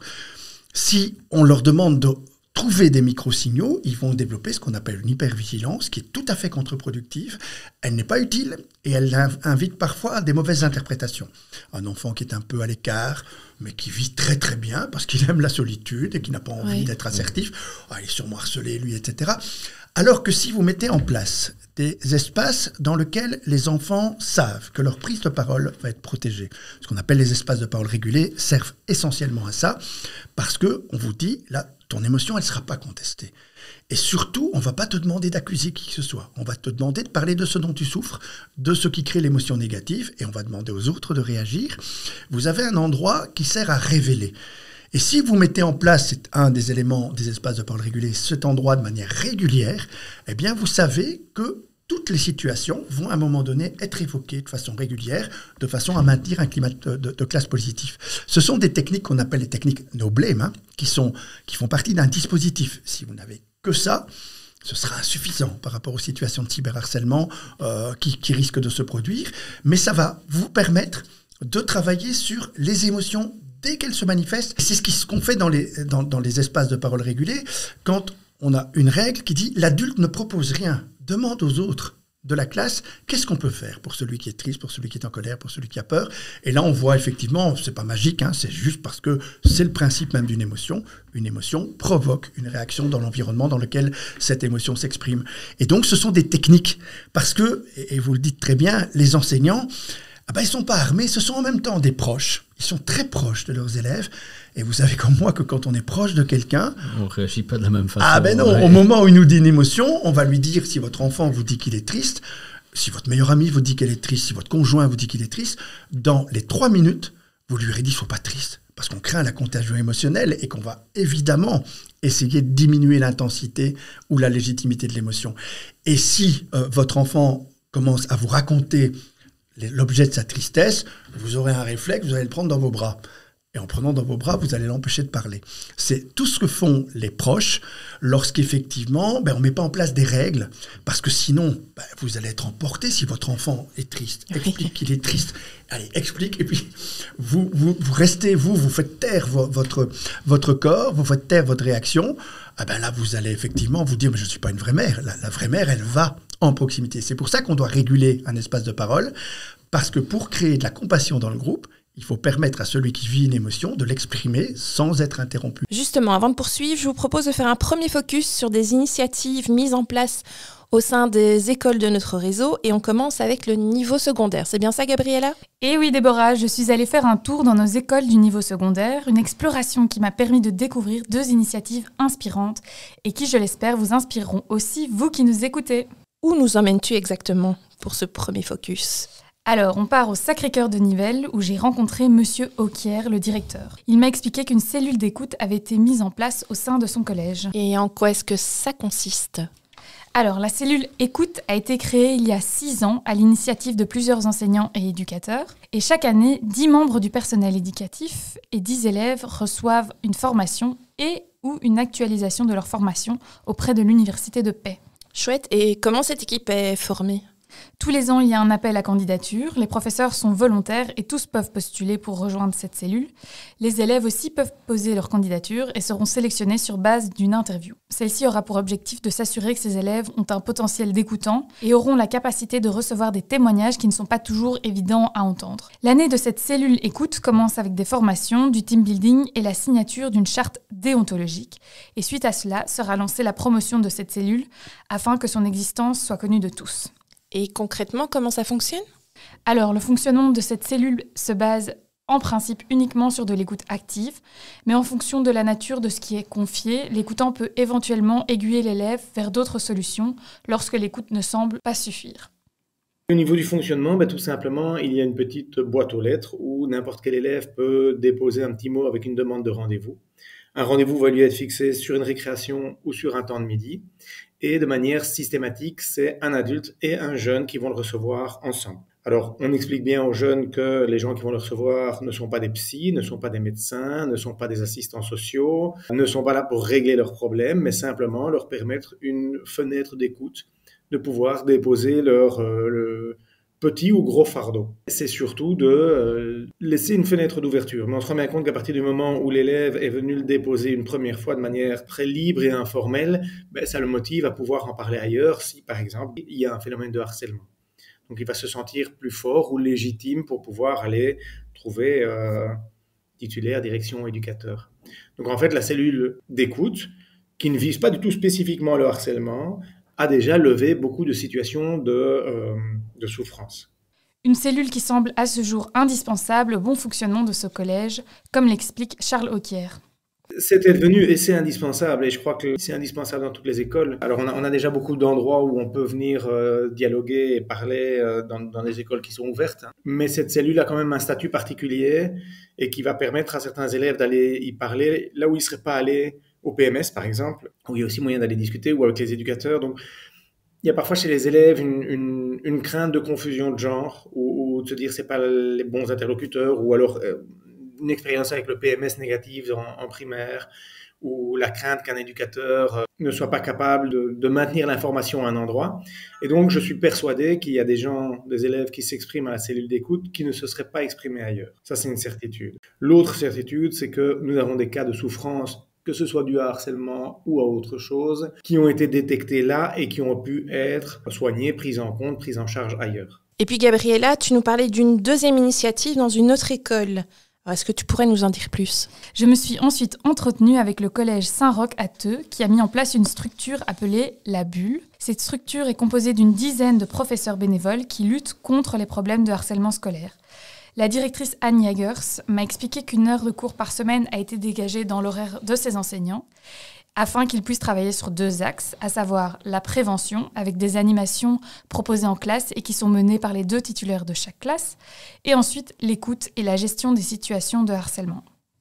Si on leur demande de trouver des micro-signaux, ils vont développer ce qu'on appelle une hypervigilance qui est tout à fait contre-productive. Elle n'est pas utile et elle invite parfois à des mauvaises interprétations. Un enfant qui est un peu à l'écart, mais qui vit très très bien parce qu'il aime la solitude et qui n'a pas envie oui. d'être assertif, ah, il est sûrement harcelé lui, et cetera. Alors que si vous mettez en place des espaces dans lesquels les enfants savent que leur prise de parole va être protégée, ce qu'on appelle les espaces de parole régulés servent essentiellement à ça, parce qu'on vous dit, là, ton émotion, elle ne sera pas contestée. Et surtout, on ne va pas te demander d'accuser qui que ce soit. On va te demander de parler de ce dont tu souffres, de ce qui crée l'émotion négative, et on va demander aux autres de réagir. Vous avez un endroit qui sert à révéler. Et si vous mettez en place, c'est un des éléments des espaces de parole régulés, cet endroit de manière régulière, eh bien vous savez que toutes les situations vont à un moment donné être évoquées de façon régulière, de façon à maintenir un climat de, de, de classe positif. Ce sont des techniques qu'on appelle les techniques no blame, hein, qui, sont, qui font partie d'un dispositif. Si vous n'avez que ça, ce sera insuffisant par rapport aux situations de cyberharcèlement euh, qui, qui risquent de se produire, mais ça va vous permettre de travailler sur les émotions dès qu'elles se manifestent. C'est ce, qui, ce qu'on fait dans les, dans, dans les espaces de parole régulés quand on a une règle qui dit « l'adulte ne propose rien ». Demande aux autres de la classe, qu'est-ce qu'on peut faire pour celui qui est triste, pour celui qui est en colère, pour celui qui a peur. Et là, on voit effectivement, c'est pas magique, hein, c'est juste parce que c'est le principe même d'une émotion. Une émotion provoque une réaction dans l'environnement dans lequel cette émotion s'exprime. Et donc, ce sont des techniques. Parce que, et vous le dites très bien, les enseignants, ah ben, ils ne sont pas armés, ce sont en même temps des proches. Ils sont très proches de leurs élèves. Et vous savez comme moi que quand on est proche de quelqu'un... On ne réagit pas de la même façon. Ah ben non, ouais. Au moment où il nous dit une émotion, on va lui dire, si votre enfant vous dit qu'il est triste, si votre meilleur ami vous dit qu'elle est triste, si votre conjoint vous dit qu'il est triste, dans les trois minutes, vous lui aurez dit « sois pas triste ». Parce qu'on craint la contagion émotionnelle et qu'on va évidemment essayer de diminuer l'intensité ou la légitimité de l'émotion. Et si euh, votre enfant commence à vous raconter l'objet de sa tristesse, vous aurez un réflexe, vous allez le prendre dans vos bras. Et en prenant dans vos bras, vous allez l'empêcher de parler. C'est tout ce que font les proches lorsqu'effectivement, ben, on ne met pas en place des règles, parce que sinon, ben, vous allez être emporté si votre enfant est triste. Explique qu'il est triste. Allez, explique, et puis vous, vous, vous restez, vous, vous faites taire vo- votre, votre corps, vous faites taire votre réaction. Ah ben là, vous allez effectivement vous dire, mais je ne suis pas une vraie mère. La, la vraie mère, elle va en proximité. C'est pour ça qu'on doit réguler un espace de parole, parce que pour créer de la compassion dans le groupe, il faut permettre à celui qui vit une émotion de l'exprimer sans être interrompu. Justement, avant de poursuivre, je vous propose de faire un premier focus sur des initiatives mises en place au sein des écoles de notre réseau et on commence avec le niveau secondaire. C'est bien ça, Gabriella ? Eh oui, Déborah, je suis allée faire un tour dans nos écoles du niveau secondaire, une exploration qui m'a permis de découvrir deux initiatives inspirantes et qui, je l'espère, vous inspireront aussi, vous qui nous écoutez. Où nous emmènes-tu exactement pour ce premier focus ? Alors, on part au Sacré-Cœur de Nivelles, où j'ai rencontré Monsieur Auquier, le directeur. Il m'a expliqué qu'une cellule d'écoute avait été mise en place au sein de son collège. Et en quoi est-ce que ça consiste ? Alors, la cellule écoute a été créée il y a six ans à l'initiative de plusieurs enseignants et éducateurs. Et chaque année, dix membres du personnel éducatif et dix élèves reçoivent une formation et ou une actualisation de leur formation auprès de l'Université de Paix. Chouette. Et comment cette équipe est formée ? Tous les ans, il y a un appel à candidature. Les professeurs sont volontaires et tous peuvent postuler pour rejoindre cette cellule. Les élèves aussi peuvent poser leur candidature et seront sélectionnés sur base d'une interview. Celle-ci aura pour objectif de s'assurer que ces élèves ont un potentiel d'écoutant et auront la capacité de recevoir des témoignages qui ne sont pas toujours évidents à entendre. L'année de cette cellule écoute commence avec des formations, du team building et la signature d'une charte déontologique. Et suite à cela, sera lancée la promotion de cette cellule afin que son existence soit connue de tous. Et concrètement, comment ça fonctionne ? Alors, le fonctionnement de cette cellule se base en principe uniquement sur de l'écoute active, mais en fonction de la nature de ce qui est confié, l'écoutant peut éventuellement aiguiller l'élève vers d'autres solutions lorsque l'écoute ne semble pas suffire. Au niveau du fonctionnement, ben, tout simplement, il y a une petite boîte aux lettres où n'importe quel élève peut déposer un petit mot avec une demande de rendez-vous. Un rendez-vous va lui être fixé sur une récréation ou sur un temps de midi. Et de manière systématique, c'est un adulte et un jeune qui vont le recevoir ensemble. Alors, on explique bien aux jeunes que les gens qui vont le recevoir ne sont pas des psys, ne sont pas des médecins, ne sont pas des assistants sociaux, ne sont pas là pour régler leurs problèmes, mais simplement leur permettre une fenêtre d'écoute, de pouvoir déposer leur euh, le petit ou gros fardeau. C'est surtout de euh, laisser une fenêtre d'ouverture. Mais on se rend bien compte qu'à partir du moment où l'élève est venu le déposer une première fois de manière très libre et informelle, ben, ça le motive à pouvoir en parler ailleurs si, par exemple, il y a un phénomène de harcèlement. Donc, il va se sentir plus fort ou légitime pour pouvoir aller trouver euh, titulaire, direction, éducateur. Donc, en fait, la cellule d'écoute, qui ne vise pas du tout spécifiquement le harcèlement, a déjà levé beaucoup de situations de, euh, de souffrance. Une cellule qui semble à ce jour indispensable au bon fonctionnement de ce collège, comme l'explique Charles Auquier. C'était devenu et c'est indispensable, et je crois que c'est indispensable dans toutes les écoles. Alors on a, on a déjà beaucoup d'endroits où on peut venir euh, dialoguer et parler euh, dans, dans les écoles qui sont ouvertes, hein. Mais cette cellule a quand même un statut particulier et qui va permettre à certains élèves d'aller y parler là où ils ne seraient pas allés au P M S par exemple, où il y a aussi moyen d'aller discuter, ou avec les éducateurs. Donc il y a parfois chez les élèves une, une, une crainte de confusion de genre, ou, ou de se dire c'est pas les bons interlocuteurs, ou alors euh, une expérience avec le P M S négative en, en primaire, ou la crainte qu'un éducateur euh, ne soit pas capable de, de maintenir l'information à un endroit. Et donc je suis persuadé qu'il y a des gens, des élèves qui s'expriment à la cellule d'écoute qui ne se seraient pas exprimés ailleurs. Ça c'est une certitude. L'autre certitude, c'est que nous avons des cas de souffrance, que ce soit dû à harcèlement ou à autre chose, qui ont été détectés là et qui ont pu être soignés, pris en compte, pris en charge ailleurs. Et puis Gabriella, tu nous parlais d'une deuxième initiative dans une autre école. Alors, est-ce que tu pourrais nous en dire plus ? Je me suis ensuite entretenue avec le collège Saint-Roch à Theux, qui a mis en place une structure appelée la Bulle. Cette structure est composée d'une dizaine de professeurs bénévoles qui luttent contre les problèmes de harcèlement scolaire. La directrice Anne Jagers m'a expliqué qu'une heure de cours par semaine a été dégagée dans l'horaire de ses enseignants afin qu'ils puissent travailler sur deux axes, à savoir la prévention avec des animations proposées en classe et qui sont menées par les deux titulaires de chaque classe, et ensuite l'écoute et la gestion des situations de harcèlement.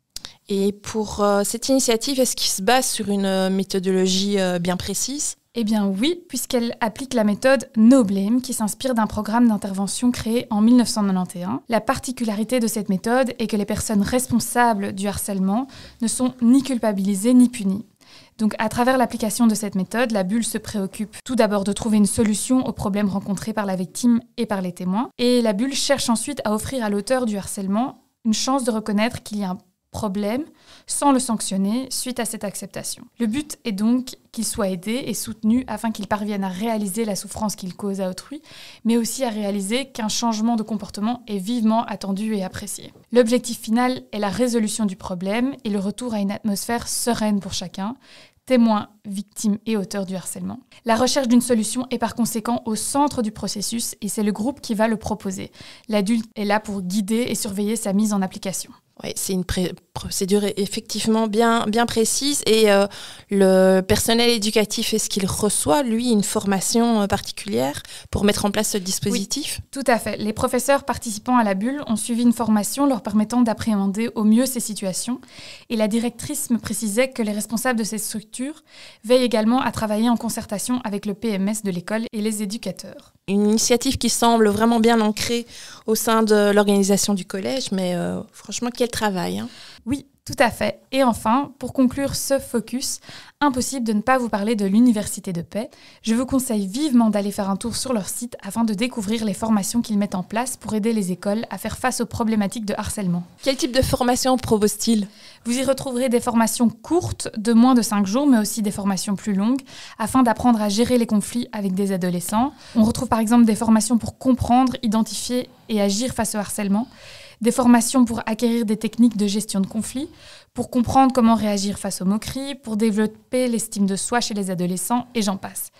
Et pour euh, cette initiative, est-ce qu'il se base sur une euh, méthodologie euh, bien précise ? Eh bien oui, puisqu'elle applique la méthode No Blame qui s'inspire d'un programme d'intervention créé en mille neuf cent quatre-vingt-onze. La particularité de cette méthode est que les personnes responsables du harcèlement ne sont ni culpabilisées ni punies. Donc à travers l'application de cette méthode, la Bulle se préoccupe tout d'abord de trouver une solution aux problèmes rencontrés par la victime et par les témoins. Et la Bulle cherche ensuite à offrir à l'auteur du harcèlement une chance de reconnaître qu'il y a un problème sans le sanctionner suite à cette acceptation. Le but est donc qu'il soit aidé et soutenu afin qu'il parvienne à réaliser la souffrance qu'il cause à autrui, mais aussi à réaliser qu'un changement de comportement est vivement attendu et apprécié. L'objectif final est la résolution du problème et le retour à une atmosphère sereine pour chacun, témoins, victimes et auteurs du harcèlement. La recherche d'une solution est par conséquent au centre du processus et c'est le groupe qui va le proposer. L'adulte est là pour guider et surveiller sa mise en application. Oui, c'est une pré- procédure effectivement bien, bien précise et euh, le personnel éducatif, est-ce qu'il reçoit, lui, une formation euh, particulière pour mettre en place ce dispositif ? Oui, tout à fait. Les professeurs participant à la Bulle ont suivi une formation leur permettant d'appréhender au mieux ces situations et la directrice me précisait que les responsables de ces structures veillent également à travailler en concertation avec le P M S de l'école et les éducateurs. Une initiative qui semble vraiment bien ancrée au sein de l'organisation du collège, mais euh, franchement, quel travail, hein. Oui, tout à fait. Et enfin, pour conclure ce focus, impossible de ne pas vous parler de l'Université de Paix. Je vous conseille vivement d'aller faire un tour sur leur site afin de découvrir les formations qu'ils mettent en place pour aider les écoles à faire face aux problématiques de harcèlement. Quel type de formation propose-t-il ? Vous y retrouverez des formations courtes de moins de cinq jours, mais aussi des formations plus longues, afin d'apprendre à gérer les conflits avec des adolescents. On retrouve par exemple des formations pour comprendre, identifier et agir face au harcèlement, des formations pour acquérir des techniques de gestion de conflits, pour comprendre comment réagir face aux moqueries, pour développer l'estime de soi chez les adolescents, et j'en passe.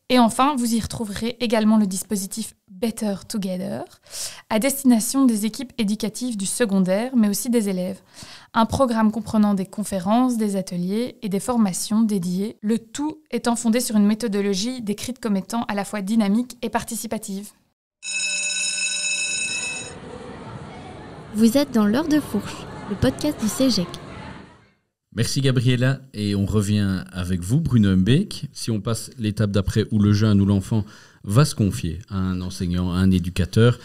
Et enfin, vous y retrouverez également le dispositif Better Together, à destination des équipes éducatives du secondaire, mais aussi des élèves. Un programme comprenant des conférences, des ateliers et des formations dédiées, le tout étant fondé sur une méthodologie décrite comme étant à la fois dynamique et participative. Vous êtes dans l'heure de fourche, le podcast du CEGEC. Merci Gabriella, et on revient avec vous Bruno Mbeek. Si on passe l'étape d'après où le jeune ou l'enfant va se confier à un enseignant, à un éducateur,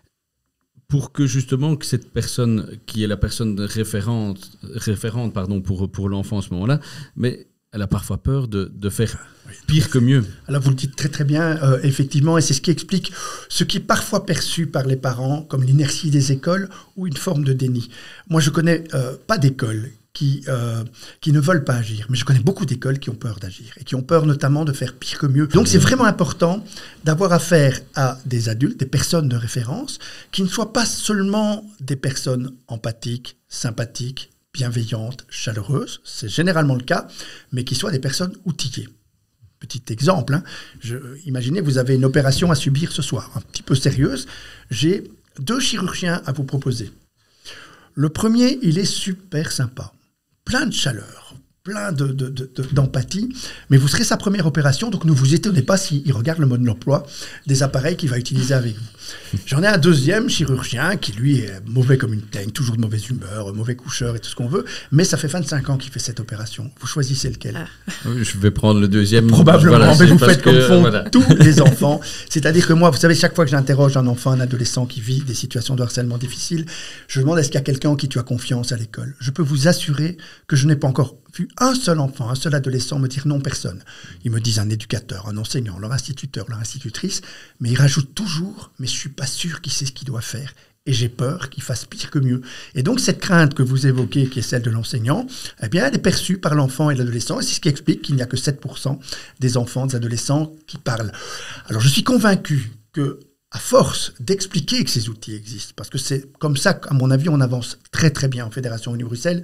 pour que justement que cette personne qui est la personne référente, référente pardon, pour, pour l'enfant à ce moment-là, mais elle a parfois peur de, de faire pire que mieux. Alors vous le dites très très bien, euh, effectivement, et c'est ce qui explique ce qui est parfois perçu par les parents comme l'inertie des écoles ou une forme de déni. Moi je connais euh, pas d'école qui, euh, qui ne veulent pas agir, mais je connais beaucoup d'écoles qui ont peur d'agir et qui ont peur notamment de faire pire que mieux. Donc c'est vraiment important d'avoir affaire à des adultes, des personnes de référence, qui ne soient pas seulement des personnes empathiques, sympathiques, bienveillantes, chaleureuses, c'est généralement le cas, mais qui soient des personnes outillées. Petit exemple, hein, je, imaginez vous avez une opération à subir ce soir, un petit peu sérieuse, j'ai deux chirurgiens à vous proposer. Le premier, il est super sympa, plein de chaleur, plein de, de, de, de, d'empathie, mais vous serez sa première opération, donc ne vous étonnez pas s'il regarde le mode d'emploi des appareils qu'il va utiliser avec vous. J'en ai un deuxième chirurgien qui, lui, est mauvais comme une teigne, toujours de mauvaise humeur, mauvais coucheur et tout ce qu'on veut, mais ça fait vingt-cinq ans qu'il fait cette opération. Vous choisissez lequel ? Ah. Je vais prendre le deuxième. Probablement, voilà, mais vous faites que, comme font voilà. tous les enfants. C'est-à-dire que moi, vous savez, chaque fois que j'interroge un enfant, un adolescent qui vit des situations de harcèlement difficiles, je demande est-ce qu'il y a quelqu'un en qui tu as confiance à l'école ? Je peux vous assurer que je n'ai pas encore vu un seul enfant, un seul adolescent me dire non, personne. Ils me disent un éducateur, un enseignant, leur instituteur, leur institutrice, mais ils rajoutent toujours, mais je suis pas sûr qu'il sait ce qu'il doit faire. Et j'ai peur qu'il fasse pire que mieux. Et donc, cette crainte que vous évoquez, qui est celle de l'enseignant, eh bien, elle est perçue par l'enfant et l'adolescent. Et c'est ce qui explique qu'il n'y a que sept pour cent des enfants, des adolescents qui parlent. Alors, je suis convaincu que, à force d'expliquer que ces outils existent, parce que c'est comme ça qu'à mon avis, on avance très très bien en Fédération Wallonie-Bruxelles,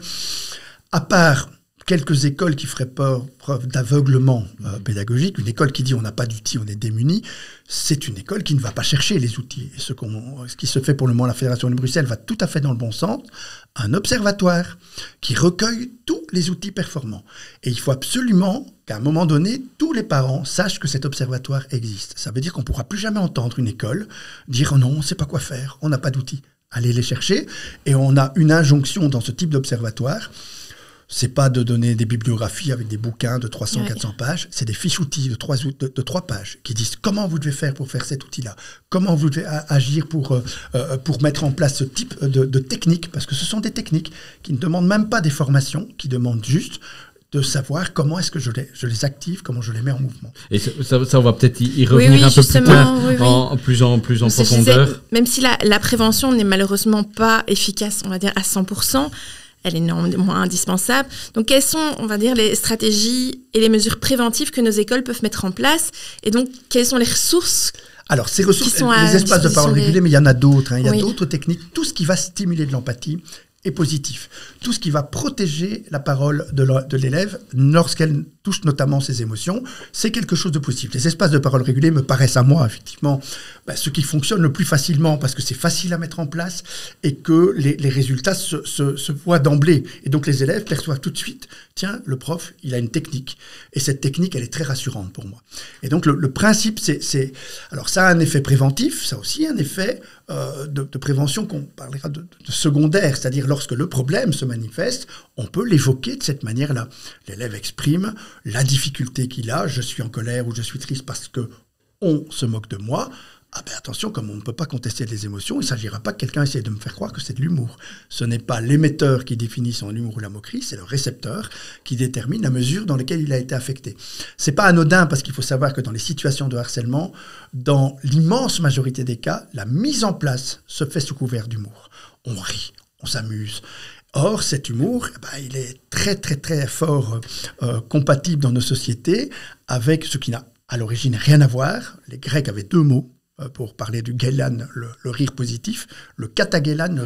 à part quelques écoles qui feraient peur, preuve d'aveuglement euh, pédagogique, une école qui dit on n'a pas d'outils, on est démunis, c'est une école qui ne va pas chercher les outils. Et ce, qu'on, ce qui se fait pour le moment à la Fédération de Bruxelles va tout à fait dans le bon sens. Un observatoire qui recueille tous les outils performants. Et il faut absolument qu'à un moment donné, tous les parents sachent que cet observatoire existe. Ça veut dire qu'on ne pourra plus jamais entendre une école dire oh non, on ne sait pas quoi faire, on n'a pas d'outils. Allez les chercher. Et on a une injonction dans ce type d'observatoire. C'est pas de donner des bibliographies avec des bouquins de trois cents à ouais. quatre cents pages, c'est des fiches outils de trois, de, de trois pages qui disent comment vous devez faire pour faire cet outil-là, comment vous devez agir pour, euh, pour mettre en place ce type de, de techniques, parce que ce sont des techniques qui ne demandent même pas des formations, qui demandent juste de savoir comment est-ce que je les, je les active, comment je les mets en mouvement. Et ça, ça, ça on va peut-être y revenir oui, oui, un peu plus tard, oui, oui. En, plus en, plus en profondeur. Disais, même si la, la prévention n'est malheureusement pas efficace, on va dire, à cent pour cent, elle est néanmoins indispensable. Donc, quelles sont, on va dire, les stratégies et les mesures préventives que nos écoles peuvent mettre en place ? Et donc, quelles sont les ressources ? Alors, ces ressources, les espaces de parole régulés, mais il y en a d'autres. Hein. Il y a oui. d'autres techniques. Tout ce qui va stimuler de l'empathie est positif. Tout ce qui va protéger la parole de, la, de l'élève lorsqu'elle touche notamment ses émotions, c'est quelque chose de positif. Les espaces de parole régulés me paraissent à moi, effectivement, bah, ceux qui fonctionnent le plus facilement parce que c'est facile à mettre en place et que les, les résultats se, se, se voient d'emblée. Et donc, les élèves perçoivent tout de suite, tiens, le prof, il a une technique. Et cette technique, elle est très rassurante pour moi. Et donc, le, le principe, c'est, c'est... Alors, ça a un effet préventif, ça a aussi un effet euh, de, de prévention qu'on parlera de, de secondaire, c'est-à-dire lorsque le problème se manifeste, on peut l'évoquer de cette manière-là. L'élève exprime la difficulté qu'il a, je suis en colère ou je suis triste parce qu'on se moque de moi. Ah ben attention, comme on ne peut pas contester les émotions, il ne s'agira pas que quelqu'un essaie de me faire croire que c'est de l'humour. Ce n'est pas l'émetteur qui définit son humour ou la moquerie, c'est le récepteur qui détermine la mesure dans laquelle il a été affecté. C'est pas anodin parce qu'il faut savoir que dans les situations de harcèlement, dans l'immense majorité des cas, la mise en place se fait sous couvert d'humour. On rit, on s'amuse. Or, cet humour, eh ben, il est très, très, très fort euh, compatible dans nos sociétés avec ce qui n'a à l'origine rien à voir. Les Grecs avaient deux mots euh, pour parler du geilan, le, le rire positif, le katageilan, le rire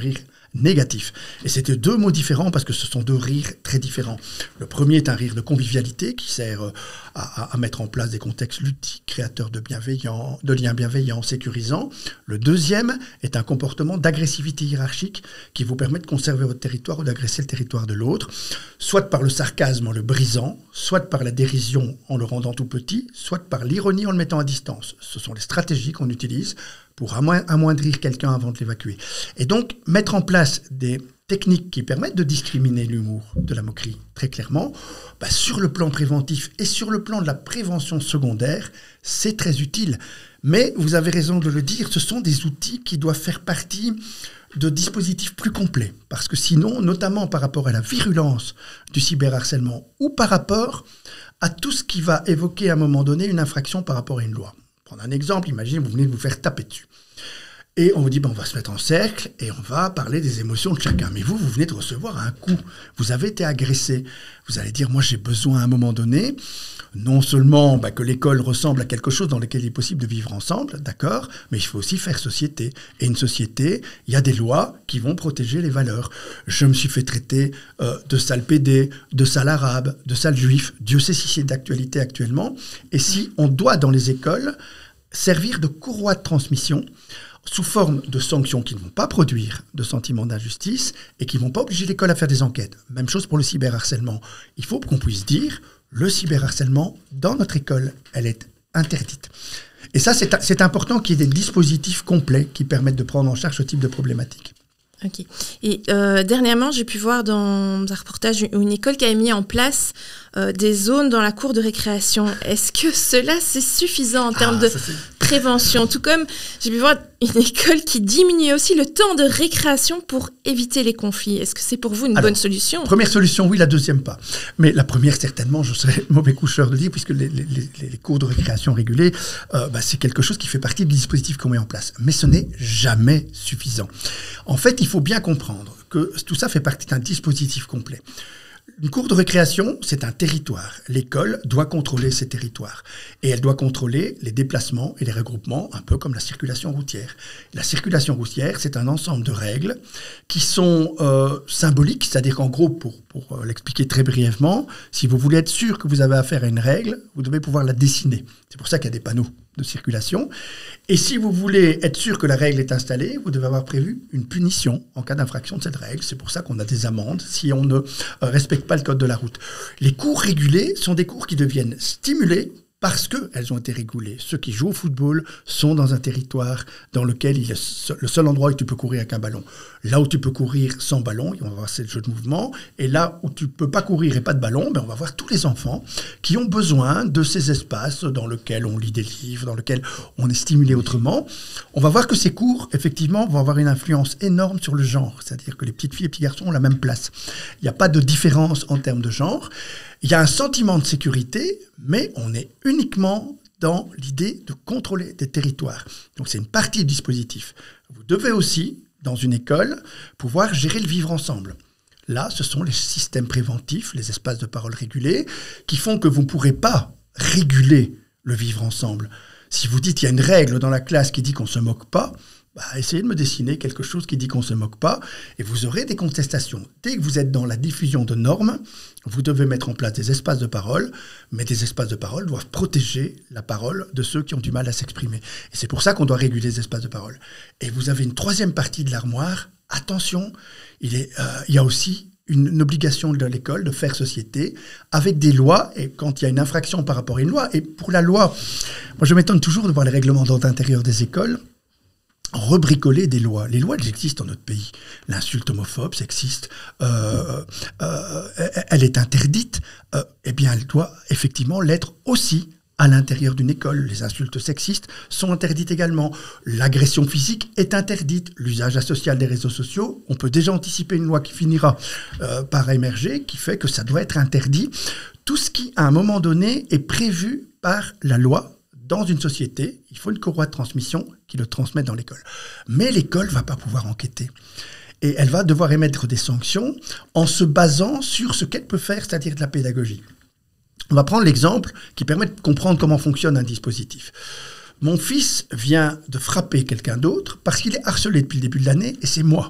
négatif. Et c'était deux mots différents parce que ce sont deux rires très différents. Le premier est un rire de convivialité qui sert à, à, à mettre en place des contextes ludiques, créateurs de, bienveillants, de liens bienveillants, sécurisants. Le deuxième est un comportement d'agressivité hiérarchique qui vous permet de conserver votre territoire ou d'agresser le territoire de l'autre, soit par le sarcasme en le brisant, soit par la dérision en le rendant tout petit, soit par l'ironie en le mettant à distance. Ce sont les stratégies qu'on utilise pour amoindrir quelqu'un avant de l'évacuer. Et donc, mettre en place des techniques qui permettent de discriminer l'humour de la moquerie, très clairement, bah, sur le plan préventif et sur le plan de la prévention secondaire, c'est très utile. Mais vous avez raison de le dire, ce sont des outils qui doivent faire partie de dispositifs plus complets. Parce que sinon, notamment par rapport à la virulence du cyberharcèlement ou par rapport à tout ce qui va évoquer à un moment donné une infraction par rapport à une loi. Prendre un exemple, imaginez vous venez de vous faire taper dessus. Et on vous dit, ben, on va se mettre en cercle et on va parler des émotions de chacun. Mais vous, vous venez de recevoir un coup. Vous avez été agressé. Vous allez dire, moi j'ai besoin à un moment donné, non seulement ben, que l'école ressemble à quelque chose dans lequel il est possible de vivre ensemble, d'accord, mais il faut aussi faire société. Et une société, il y a des lois qui vont protéger les valeurs. Je me suis fait traiter euh, de sale pédé, de sale arabe, de sale juif. Dieu sait si c'est d'actualité actuellement. Et si on doit dans les écoles servir de courroie de transmission sous forme de sanctions qui ne vont pas produire de sentiment d'injustice et qui ne vont pas obliger l'école à faire des enquêtes. Même chose pour le cyberharcèlement. Il faut qu'on puisse dire, le cyberharcèlement, dans notre école, elle est interdite. Et ça, c'est, c'est important qu'il y ait des dispositifs complets qui permettent de prendre en charge ce type de problématique. Ok. Et euh, dernièrement, j'ai pu voir dans un reportage une école qui a mis en place euh, des zones dans la cour de récréation. Est-ce que cela, c'est suffisant en termes ah, de prévention? Tout comme j'ai pu voir une école qui diminue aussi le temps de récréation pour éviter les conflits. Est-ce que c'est pour vous une Alors, bonne solution? Première solution, oui, la deuxième pas. Mais la première, certainement, je serais mauvais coucheur de dire, puisque les, les, les, les cours de récréation régulés, euh, bah, c'est quelque chose qui fait partie du dispositif qu'on met en place. Mais ce n'est jamais suffisant. En fait, il faut bien comprendre que tout ça fait partie d'un dispositif complet. Une cour de récréation, c'est un territoire. L'école doit contrôler ces territoires. Et elle doit contrôler les déplacements et les regroupements, un peu comme la circulation routière. La circulation routière, c'est un ensemble de règles qui sont euh, symboliques, c'est-à-dire qu'en gros, pour, pour euh, l'expliquer très brièvement, si vous voulez être sûr que vous avez affaire à une règle, vous devez pouvoir la dessiner. C'est pour ça qu'il y a des panneaux de circulation. Et si vous voulez être sûr que la règle est installée, vous devez avoir prévu une punition en cas d'infraction de cette règle. C'est pour ça qu'on a des amendes si on ne euh, respecte pas le code de la route. Les cours régulés sont des cours qui deviennent stimulés parce qu'elles ont été régulées. Ceux qui jouent au football sont dans un territoire dans lequel il est le seul endroit où tu peux courir avec un ballon. Là où tu peux courir sans ballon, on va voir c'est le jeu de mouvement. Et là où tu ne peux pas courir et pas de ballon, ben on va voir tous les enfants qui ont besoin de ces espaces dans lesquels on lit des livres, dans lesquels on est stimulé autrement. On va voir que ces cours, effectivement, vont avoir une influence énorme sur le genre. C'est-à-dire que les petites filles et les petits garçons ont la même place. Il n'y a pas de différence en termes de genre. Il y a un sentiment de sécurité, mais on est uniquement dans l'idée de contrôler des territoires. Donc c'est une partie du dispositif. Vous devez aussi, dans une école, pouvoir gérer le vivre ensemble. Là, ce sont les systèmes préventifs, les espaces de parole régulés, qui font que vous ne pourrez pas réguler le vivre ensemble. Si vous dites qu'il y a une règle dans la classe qui dit qu'on ne se moque pas, bah, essayez de me dessiner quelque chose qui dit qu'on ne se moque pas et vous aurez des contestations. Dès que vous êtes dans la diffusion de normes, vous devez mettre en place des espaces de parole, mais des espaces de parole doivent protéger la parole de ceux qui ont du mal à s'exprimer. Et c'est pour ça qu'on doit réguler les espaces de parole. Et vous avez une troisième partie de l'armoire. Attention, il, est, euh, il y a aussi une, une obligation de l'école de faire société avec des lois, et quand il y a une infraction par rapport à une loi, et pour la loi, moi je m'étonne toujours de voir les règlements d'ordre intérieur des écoles, rebricoler des lois. Les lois, elles existent dans notre pays. L'insulte homophobe, sexiste, euh, euh, elle est interdite. Euh, eh bien, elle doit effectivement l'être aussi à l'intérieur d'une école. Les insultes sexistes sont interdites également. L'agression physique est interdite. L'usage asocial des réseaux sociaux, on peut déjà anticiper une loi qui finira euh, par émerger, qui fait que ça doit être interdit. Tout ce qui, à un moment donné, est prévu par la loi. Dans une société, il faut une courroie de transmission qui le transmette dans l'école. Mais l'école ne va pas pouvoir enquêter. Et elle va devoir émettre des sanctions en se basant sur ce qu'elle peut faire, c'est-à-dire de la pédagogie. On va prendre l'exemple qui permet de comprendre comment fonctionne un dispositif. Mon fils vient de frapper quelqu'un d'autre parce qu'il est harcelé depuis le début de l'année et c'est moi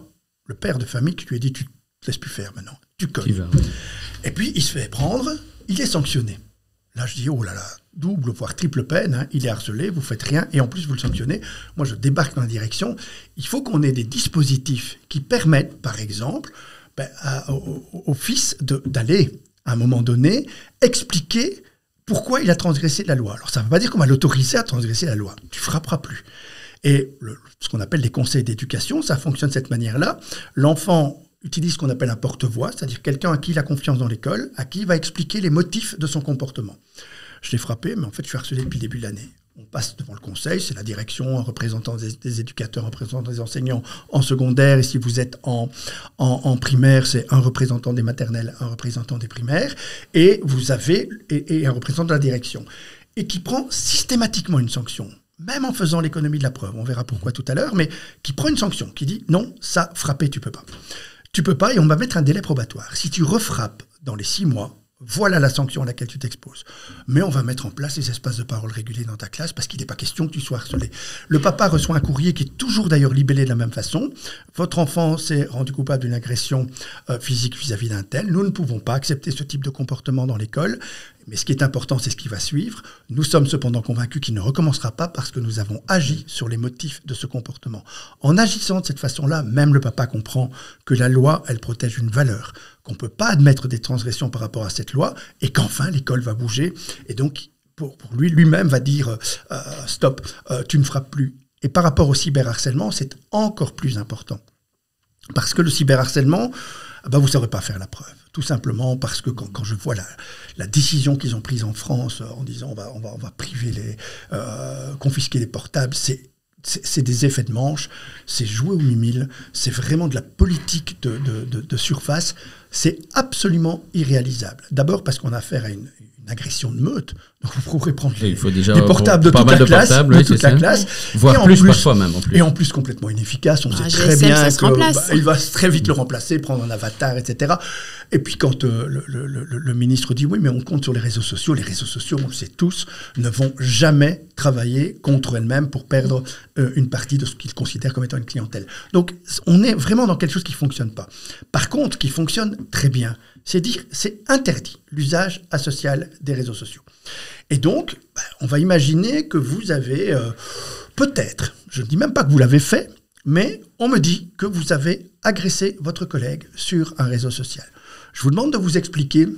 le père de famille qui lui a dit « tu ne te laisses plus faire maintenant, tu Qui cognes va, ouais. ». Et puis il se fait prendre, il est sanctionné. Là je dis « oh là là, double voire triple peine, hein, il est harcelé, vous ne faites rien et en plus vous le sanctionnez ». Moi je débarque dans la direction, il faut qu'on ait des dispositifs qui permettent par exemple ben, à, au, au fils de, d'aller à un moment donné expliquer pourquoi il a transgressé la loi. Alors ça ne veut pas dire qu'on va l'autoriser à transgresser la loi, tu ne frapperas plus. Et le, ce qu'on appelle les conseils d'éducation, ça fonctionne de cette manière-là. L'enfant utilise ce qu'on appelle un porte-voix, c'est-à-dire quelqu'un à qui il a confiance dans l'école, à qui il va expliquer les motifs de son comportement. Je l'ai frappé, mais en fait, je suis harcelé depuis le début de l'année. On passe devant le conseil, c'est la direction, un représentant des, des éducateurs, un représentant des enseignants en secondaire. Et si vous êtes en, en, en primaire, c'est un représentant des maternelles, un représentant des primaires. Et vous avez et, et un représentant de la direction. Et qui prend systématiquement une sanction. Même en faisant l'économie de la preuve, on verra pourquoi tout à l'heure, mais qui prend une sanction, qui dit non, ça, frapper, tu peux pas. Tu peux pas et on va mettre un délai probatoire. Si tu refrappes dans les six mois, voilà la sanction à laquelle tu t'exposes. Mais on va mettre en place les espaces de parole réguliers dans ta classe parce qu'il n'est pas question que tu sois harcelé. Le papa reçoit un courrier qui est toujours d'ailleurs libellé de la même façon. Votre enfant s'est rendu coupable d'une agression euh, physique vis-à-vis d'un tel. Nous ne pouvons pas accepter ce type de comportement dans l'école. Mais ce qui est important, c'est ce qui va suivre. Nous sommes cependant convaincus qu'il ne recommencera pas parce que nous avons agi sur les motifs de ce comportement. En agissant de cette façon-là, même le papa comprend que la loi, elle protège une valeur, qu'on ne peut pas admettre des transgressions par rapport à cette loi et qu'enfin l'école va bouger. Et donc, pour, pour lui, lui-même va dire euh, « stop, euh, tu ne frappes plus ». Et par rapport au cyberharcèlement, c'est encore plus important. Parce que le cyberharcèlement, ben, vous ne saurez pas faire la preuve. Tout simplement parce que quand, quand je vois la, la décision qu'ils ont prise en France euh, en disant on va, on va, on va priver les, euh, confisquer les portables, c'est, c'est, c'est des effets de manche, c'est jouer au mimile, c'est vraiment de la politique de, de, de, de surface, c'est absolument irréalisable. D'abord parce qu'on a affaire à une, une agression de meute, donc vous pourrez prendre les, il faut déjà les portables de toute la de classe, portables, de oui, toute la classe, voire et plus, en plus parfois même. En plus. Et en plus complètement inefficace, on ah, sait très G S M, bien qu'il bah, va très vite le remplacer, prendre un avatar, et cetera. Et puis quand euh, le, le, le, le ministre dit oui, mais on compte sur les réseaux sociaux, les réseaux sociaux, on le sait tous, ne vont jamais travailler contre elles-mêmes pour perdre euh, une partie de ce qu'ils considèrent comme étant une clientèle. Donc on est vraiment dans quelque chose qui ne fonctionne pas. Par contre, qui fonctionne très bien, c'est dire c'est interdit l'usage asocial des réseaux sociaux. Et donc, ben, on va imaginer que vous avez euh, peut-être, je ne dis même pas que vous l'avez fait, mais on me dit que vous avez agressé votre collègue sur un réseau social. Je vous demande de vous expliquer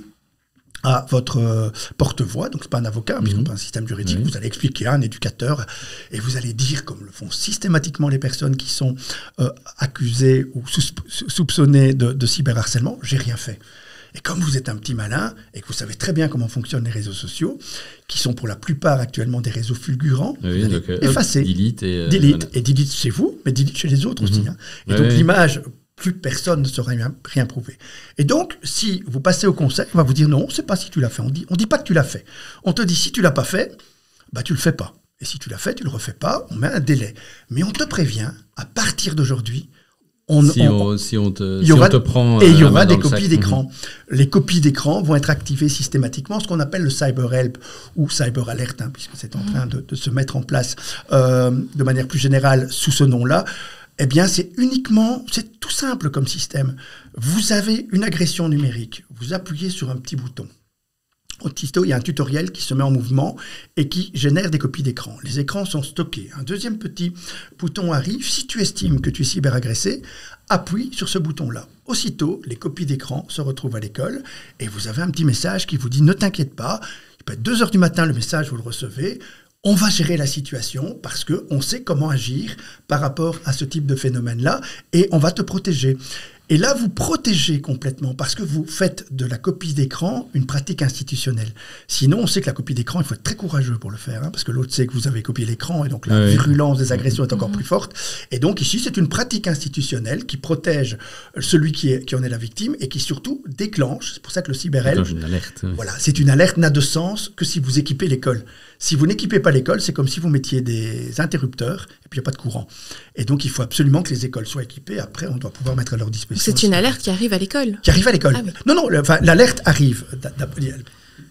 à votre euh, porte-voix, donc ce n'est pas un avocat, mmh. puisque ce n'est pas un système juridique, mmh. vous allez expliquer à un éducateur et vous allez dire, comme le font systématiquement les personnes qui sont euh, accusées ou sous- soupçonnées de, de cyberharcèlement, j'ai rien fait. Et comme vous êtes un petit malin et que vous savez très bien comment fonctionnent les réseaux sociaux, qui sont pour la plupart actuellement des réseaux fulgurants, oui, vous allez donc, euh, effacer, delete et, euh, delete, voilà. et delete chez vous, mais delete chez les autres mm-hmm. aussi. Hein. Et ouais, donc ouais. l'image, plus personne ne saura rien, rien prouver. Et donc, si vous passez au conseil, on va vous dire non, on ne sait pas si tu l'as fait. On dit, on dit pas que tu l'as fait. On te dit si tu l'as pas fait, bah tu le fais pas. Et si tu l'as fait, tu le refais pas. On met un délai. Mais on te prévient, à partir d'aujourd'hui. On, si, on, on, si on te, il y si aura, on te prend... Et il y euh, aura des dans copies le sac. d'écran. Mm-hmm. Les copies d'écran vont être activées systématiquement, ce qu'on appelle le Cyber Help ou Cyber Alert, hein, puisque c'est en train de, de se mettre en place euh, de manière plus générale sous ce nom-là. Eh bien, c'est uniquement, c'est tout simple comme système. Vous avez une agression numérique, vous appuyez sur un petit bouton. Aussitôt, il y a un tutoriel qui se met en mouvement et qui génère des copies d'écran. Les écrans sont stockés. Un deuxième petit bouton arrive. Si tu estimes que tu es cyberagressé, appuie sur ce bouton-là. Aussitôt, les copies d'écran se retrouvent à l'école et vous avez un petit message qui vous dit « Ne t'inquiète pas, il peut être deux heures du matin, le message, vous le recevez. On va gérer la situation parce qu'on sait comment agir par rapport à ce type de phénomène-là et on va te protéger. » Et là, vous protégez complètement parce que vous faites de la copie d'écran une pratique institutionnelle. Sinon, on sait que la copie d'écran, il faut être très courageux pour le faire, hein, parce que l'autre sait que vous avez copié l'écran et donc la oui. virulence des agressions est encore mmh. plus forte. Et donc ici, c'est une pratique institutionnelle qui protège celui qui, est, qui en est la victime et qui surtout déclenche, c'est pour ça que le cyberhelp, une alerte. Oui. Voilà, c'est une alerte n'a de sens que si vous équipez l'école. Si vous n'équipez pas l'école, c'est comme si vous mettiez des interrupteurs et puis il n'y a pas de courant. Et donc, il faut absolument que les écoles soient équipées. Après, on doit pouvoir mettre à leur disposition. C'est une alerte qui arrive à l'école. Qui arrive à l'école. Ah, oui. Non, non, enfin, l'alerte arrive.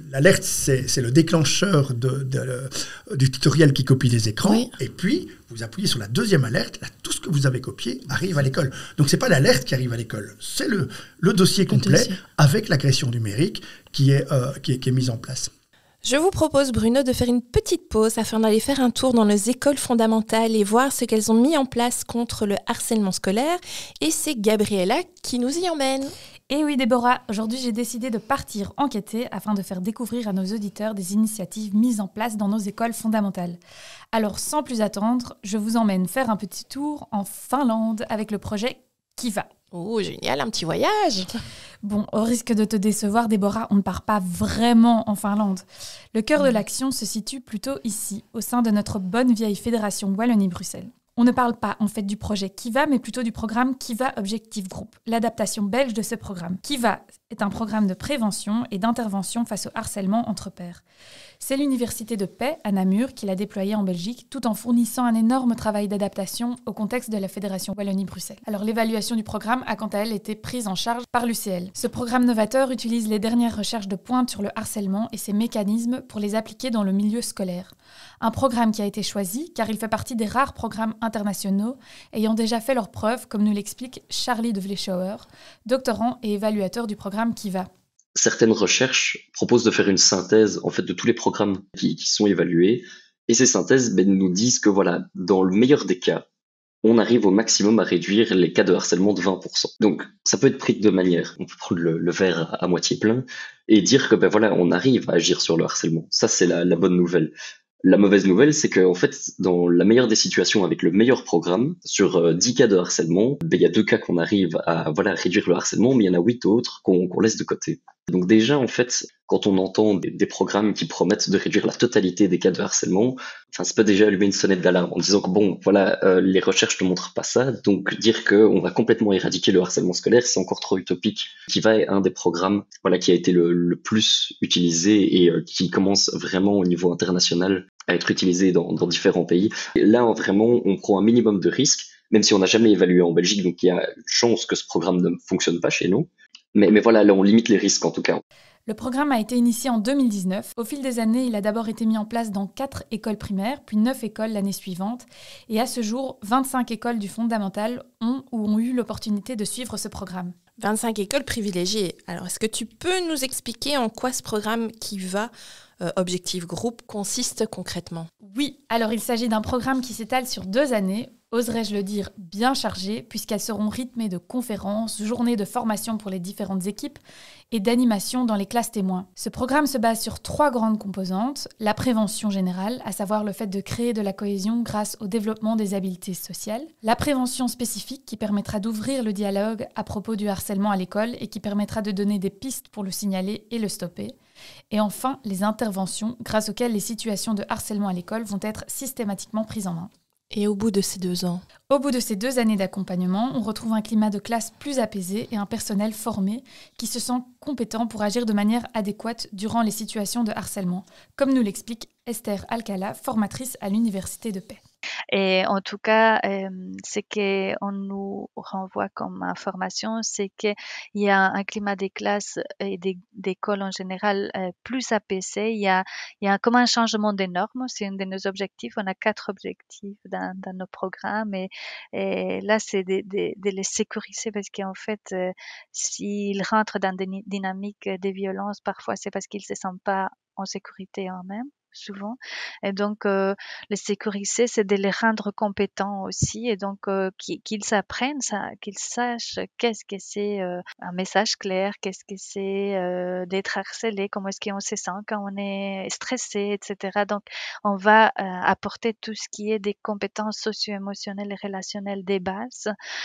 l'alerte, c'est, c'est le déclencheur de, de, de, du tutoriel qui copie les écrans. Oui. Et puis, vous appuyez sur la deuxième alerte. Là, tout ce que vous avez copié arrive à l'école. Donc, ce n'est pas l'alerte qui arrive à l'école. C'est le, le dossier complet le dossier. Avec l'agression numérique qui est, euh, qui est, qui est mise en place. Je vous propose, Bruno, de faire une petite pause afin d'aller faire un tour dans les écoles fondamentales et voir ce qu'elles ont mis en place contre le harcèlement scolaire. Et c'est Gabriella qui nous y emmène. Et oui, Déborah, aujourd'hui j'ai décidé de partir enquêter afin de faire découvrir à nos auditeurs des initiatives mises en place dans nos écoles fondamentales. Alors, sans plus attendre, je vous emmène faire un petit tour en Finlande avec le projet Kiva. Oh, génial, un petit voyage. Bon, au risque de te décevoir, Déborah, on ne part pas vraiment en Finlande. Le cœur de l'action se situe plutôt ici, au sein de notre bonne vieille fédération Wallonie-Bruxelles. On ne parle pas en fait du projet Kiva, mais plutôt du programme Kiva Objective Group, l'adaptation belge de ce programme. Kiva est un programme de prévention et d'intervention face au harcèlement entre pairs. C'est l'université de Paix, à Namur, qui l'a déployé en Belgique, tout en fournissant un énorme travail d'adaptation au contexte de la Fédération Wallonie-Bruxelles. Alors l'évaluation du programme a quant à elle été prise en charge par l'U C L. Ce programme novateur utilise les dernières recherches de pointe sur le harcèlement et ses mécanismes pour les appliquer dans le milieu scolaire. Un programme qui a été choisi car il fait partie des rares programmes internationaux ayant déjà fait leurs preuves, comme nous l'explique Charlie de Vleschauer, doctorant et évaluateur du programme Kiva. Certaines recherches proposent de faire une synthèse en fait de tous les programmes qui, qui sont évalués, et ces synthèses ben, nous disent que voilà, dans le meilleur des cas, on arrive au maximum à réduire les cas de harcèlement de vingt pour cent. Donc ça peut être pris de deux manières. On peut prendre le, le verre à, à moitié plein et dire que ben voilà, on arrive à agir sur le harcèlement. Ça c'est la, la bonne nouvelle. La mauvaise nouvelle, c'est qu'en fait, dans la meilleure des situations, avec le meilleur programme, sur euh, dix cas de harcèlement, ben, il y a deux cas qu'on arrive à voilà réduire le harcèlement, mais il y en a huit autres qu'on, qu'on laisse de côté. Donc déjà, en fait, quand on entend des, des programmes qui promettent de réduire la totalité des cas de harcèlement, enfin, ça peut déjà allumer une sonnette d'alarme en disant que bon, voilà, euh, les recherches ne montrent pas ça, donc dire qu'on va complètement éradiquer le harcèlement scolaire, c'est encore trop utopique. Kiva est un des programmes, voilà, qui a été le, le plus utilisé et euh, qui commence vraiment au niveau international à être utilisé dans, dans différents pays. Et là, vraiment, on prend un minimum de risques, même si on n'a jamais évalué en Belgique, donc il y a une chance que ce programme ne fonctionne pas chez nous. Mais, mais voilà, là, on limite les risques en tout cas. Le programme a été initié en deux mille dix-neuf. Au fil des années, il a d'abord été mis en place dans quatre écoles primaires, puis neuf écoles l'année suivante. Et à ce jour, vingt-cinq écoles du fondamental ont ou ont eu l'opportunité de suivre ce programme. vingt-cinq écoles privilégiées. Alors, est-ce que tu peux nous expliquer en quoi ce programme Kiva euh, Objective Group consiste concrètement ? Oui, alors il s'agit d'un programme qui s'étale sur deux années, oserais-je le dire, bien chargées, puisqu'elles seront rythmées de conférences, journées de formation pour les différentes équipes et d'animation dans les classes témoins. Ce programme se base sur trois grandes composantes. La prévention générale, à savoir le fait de créer de la cohésion grâce au développement des habiletés sociales. La prévention spécifique, qui permettra d'ouvrir le dialogue à propos du harcèlement à l'école et qui permettra de donner des pistes pour le signaler et le stopper. Et enfin, les interventions, grâce auxquelles les situations de harcèlement à l'école vont être systématiquement prises en main. Et au bout de ces deux ans ? Au bout de ces deux années d'accompagnement, on retrouve un climat de classe plus apaisé et un personnel formé qui se sent compétent pour agir de manière adéquate durant les situations de harcèlement, comme nous l'explique Esther Alcala, formatrice à l'Université de Paix. Et en tout cas, euh, ce qu'on nous renvoie comme information, c'est qu'il y a un climat des classes et des, d'écoles en général euh, plus apaisé. Il y a, il y a comme un changement des normes. C'est un de nos objectifs. On a quatre objectifs dans, dans nos programmes. Et, et là, c'est de, de, de les sécuriser parce qu'en fait, euh, s'ils rentrent dans des dynamiques de violence, parfois c'est parce qu'ils ne se sentent pas en sécurité eux-mêmes. Souvent. Et donc, euh, les sécuriser, c'est de les rendre compétents aussi et donc euh, qu'ils apprennent, ça, qu'ils sachent qu'est-ce que c'est euh, un message clair, qu'est-ce que c'est euh, d'être harcelé, comment est-ce qu'on se sent quand on est stressé, et cetera. Donc, on va euh, apporter tout ce qui est des compétences socio-émotionnelles et relationnelles des bases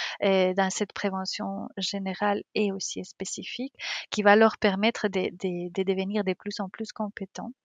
et dans cette prévention générale et aussi spécifique qui va leur permettre de, de, de devenir de plus en plus compétents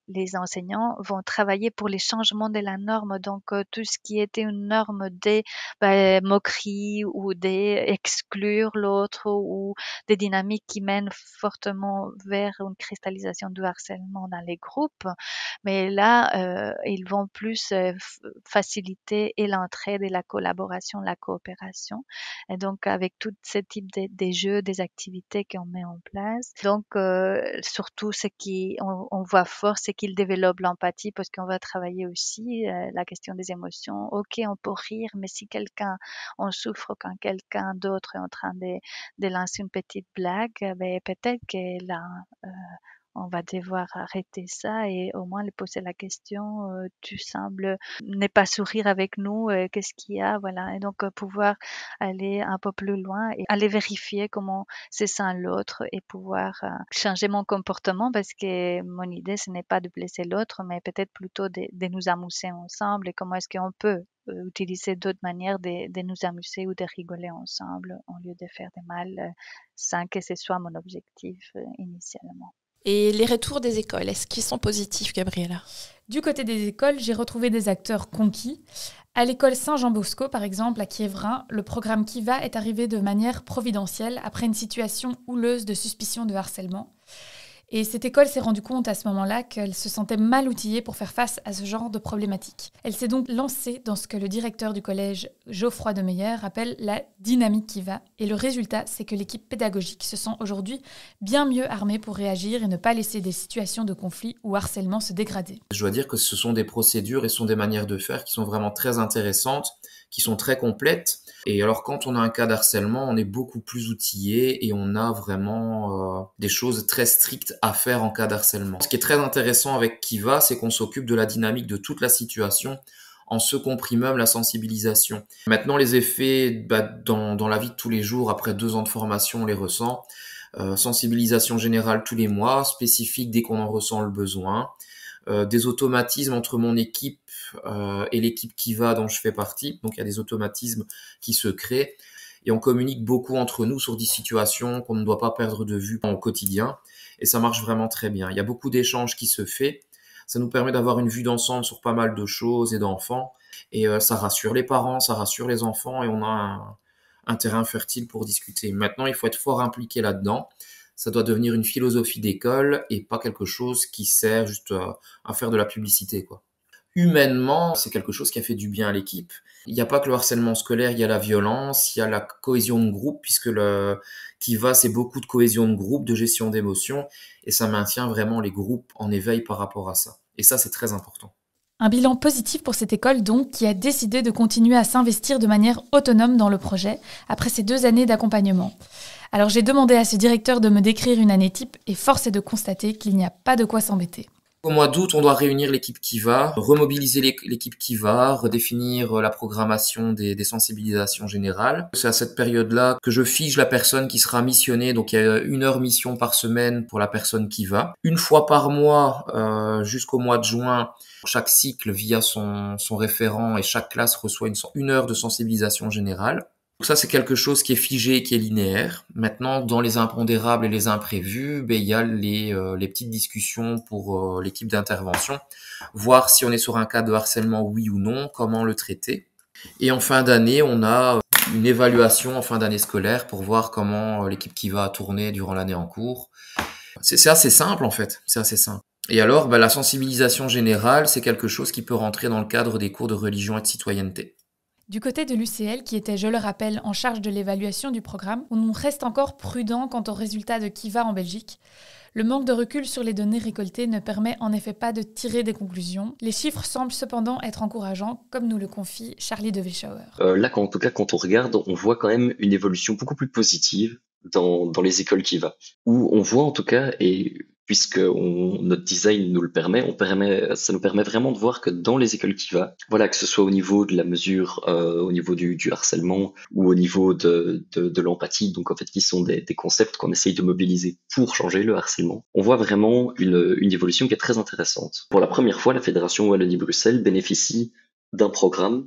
les enseignants vont travailler pour les changements de la norme. Donc, euh, tout ce qui était une norme des ben, moqueries ou des exclure l'autre ou des dynamiques qui mènent fortement vers une cristallisation du harcèlement dans les groupes. Mais là, euh, ils vont plus euh, faciliter et l'entraide et la collaboration, la coopération. Et donc, avec tout ce type de, des jeux, des activités qu'on met en place. Donc, euh, surtout, ce qui on, on voit fort, c'est qu'ils développent l'empathie parce qu'on va travailler aussi euh, la question des émotions. Ok, on peut rire, mais si quelqu'un, on souffre quand quelqu'un d'autre est en train de, de lancer une petite blague, ben, peut-être que là, euh, on va devoir arrêter ça et au moins lui poser la question, euh, tu sembles ne pas sourire avec nous, euh, qu'est-ce qu'il y a, voilà. Et donc euh, pouvoir aller un peu plus loin et aller vérifier comment se sent l'autre et pouvoir euh, changer mon comportement parce que mon idée, ce n'est pas de blesser l'autre, mais peut-être plutôt de, de nous amuser ensemble et comment est-ce qu'on peut euh, utiliser d'autres manières de, de nous amuser ou de rigoler ensemble au lieu de faire du mal euh, sans que ce soit mon objectif euh, initialement. Et les retours des écoles, est-ce qu'ils sont positifs, Gabriella ? Du côté des écoles, j'ai retrouvé des acteurs conquis. À l'école Saint-Jean-Bosco, par exemple, à Quiévrain, le programme Kiva est arrivé de manière providentielle après une situation houleuse de suspicion de harcèlement. Et cette école s'est rendue compte à ce moment-là qu'elle se sentait mal outillée pour faire face à ce genre de problématique. Elle s'est donc lancée dans ce que le directeur du collège, Geoffroy de Meyer, appelle la dynamique Kiva. Et le résultat, c'est que l'équipe pédagogique se sent aujourd'hui bien mieux armée pour réagir et ne pas laisser des situations de conflit ou harcèlement se dégrader. Je dois dire que ce sont des procédures et ce sont des manières de faire qui sont vraiment très intéressantes, qui sont très complètes. Et alors quand on a un cas d'harcèlement, on est beaucoup plus outillé et on a vraiment euh, des choses très strictes à faire en cas d'harcèlement. Ce qui est très intéressant avec Kiva, c'est qu'on s'occupe de la dynamique de toute la situation, en ce compris même la sensibilisation. Maintenant, les effets bah, dans, dans la vie de tous les jours, après deux ans de formation, on les ressent. Euh, sensibilisation générale tous les mois, spécifique dès qu'on en ressent le besoin. Euh, des automatismes entre mon équipe euh, et l'équipe Kiva dont je fais partie. Donc, il y a des automatismes qui se créent. Et on communique beaucoup entre nous sur des situations qu'on ne doit pas perdre de vue au quotidien. Et ça marche vraiment très bien. Il y a beaucoup d'échanges qui se font. Ça nous permet d'avoir une vue d'ensemble sur pas mal de choses et d'enfants. Et euh, ça rassure les parents, ça rassure les enfants et on a un, un terrain fertile pour discuter. Maintenant, il faut être fort impliqué là-dedans. Ça doit devenir une philosophie d'école et pas quelque chose qui sert juste à, à faire de la publicité, quoi. Humainement, c'est quelque chose qui a fait du bien à l'équipe. Il n'y a pas que le harcèlement scolaire, il y a la violence, il y a la cohésion de groupe, puisque le Kiva, c'est beaucoup de cohésion de groupe, de gestion d'émotions, et ça maintient vraiment les groupes en éveil par rapport à ça. Et ça, c'est très important. Un bilan positif pour cette école, donc, qui a décidé de continuer à s'investir de manière autonome dans le projet, après ces deux années d'accompagnement. Alors j'ai demandé à ce directeur de me décrire une année type, et force est de constater qu'il n'y a pas de quoi s'embêter. Au mois d'août, on doit réunir l'équipe Kiva, remobiliser l'équipe Kiva, redéfinir la programmation des, des sensibilisations générales. C'est à cette période-là que je fige la personne qui sera missionnée. Donc, il y a une heure mission par semaine pour la personne Kiva. Une fois par mois, euh, jusqu'au mois de juin, chaque cycle via son, son référent et chaque classe reçoit une, une heure de sensibilisation générale. Donc ça, c'est quelque chose qui est figé, qui est linéaire. Maintenant, dans les impondérables et les imprévus, ben, il y a les, euh, les petites discussions pour euh, l'équipe d'intervention, voir si on est sur un cas de harcèlement, oui ou non, comment le traiter. Et en fin d'année, on a une évaluation en fin d'année scolaire pour voir comment l'équipe qui va tourner durant l'année en cours. C'est, c'est assez simple, en fait. C'est assez simple. Et alors, ben, la sensibilisation générale, c'est quelque chose qui peut rentrer dans le cadre des cours de religion et de citoyenneté. Du côté de l'U C L, qui était, je le rappelle, en charge de l'évaluation du programme, on reste encore prudent quant aux résultats de Kiva en Belgique. Le manque de recul sur les données récoltées ne permet en effet pas de tirer des conclusions. Les chiffres semblent cependant être encourageants, comme nous le confie Charlie de Weschauer. Euh, là, en tout cas, quand on regarde, on voit quand même une évolution beaucoup plus positive dans, dans les écoles Kiva, où on voit en tout cas, et puisque on, notre design nous le permet, on permet, ça nous permet vraiment de voir que dans les écoles Kiva, voilà, que ce soit au niveau de la mesure, euh, au niveau du, du harcèlement ou au niveau de, de, de l'empathie, donc en fait qui sont des, des concepts qu'on essaye de mobiliser pour changer le harcèlement, on voit vraiment une, une évolution qui est très intéressante. Pour la première fois, la Fédération Wallonie-Bruxelles bénéficie d'un programme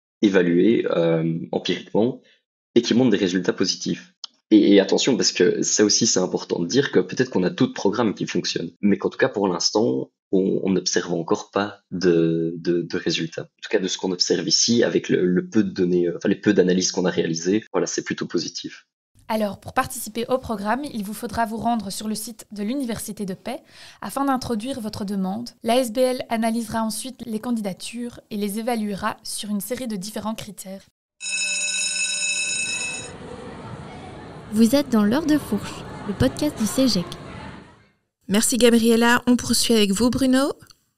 évalué euh, empiriquement et qui montre des résultats positifs. Et, et attention, parce que ça aussi c'est important de dire que peut-être qu'on a d'autres programmes qui fonctionnent, mais qu'en tout cas pour l'instant, on on n'observe encore pas de, de, de résultats. En tout cas, de ce qu'on observe ici, avec le, le peu de données, euh, enfin les peu d'analyses qu'on a réalisées, voilà, c'est plutôt positif. Alors, pour participer au programme, il vous faudra vous rendre sur le site de l'Université de Paix afin d'introduire votre demande. L'A S B L analysera ensuite les candidatures et les évaluera sur une série de différents critères. Vous êtes dans l'heure de fourche, le podcast du C E G E C. Merci Gabriella. On poursuit avec vous, Bruno.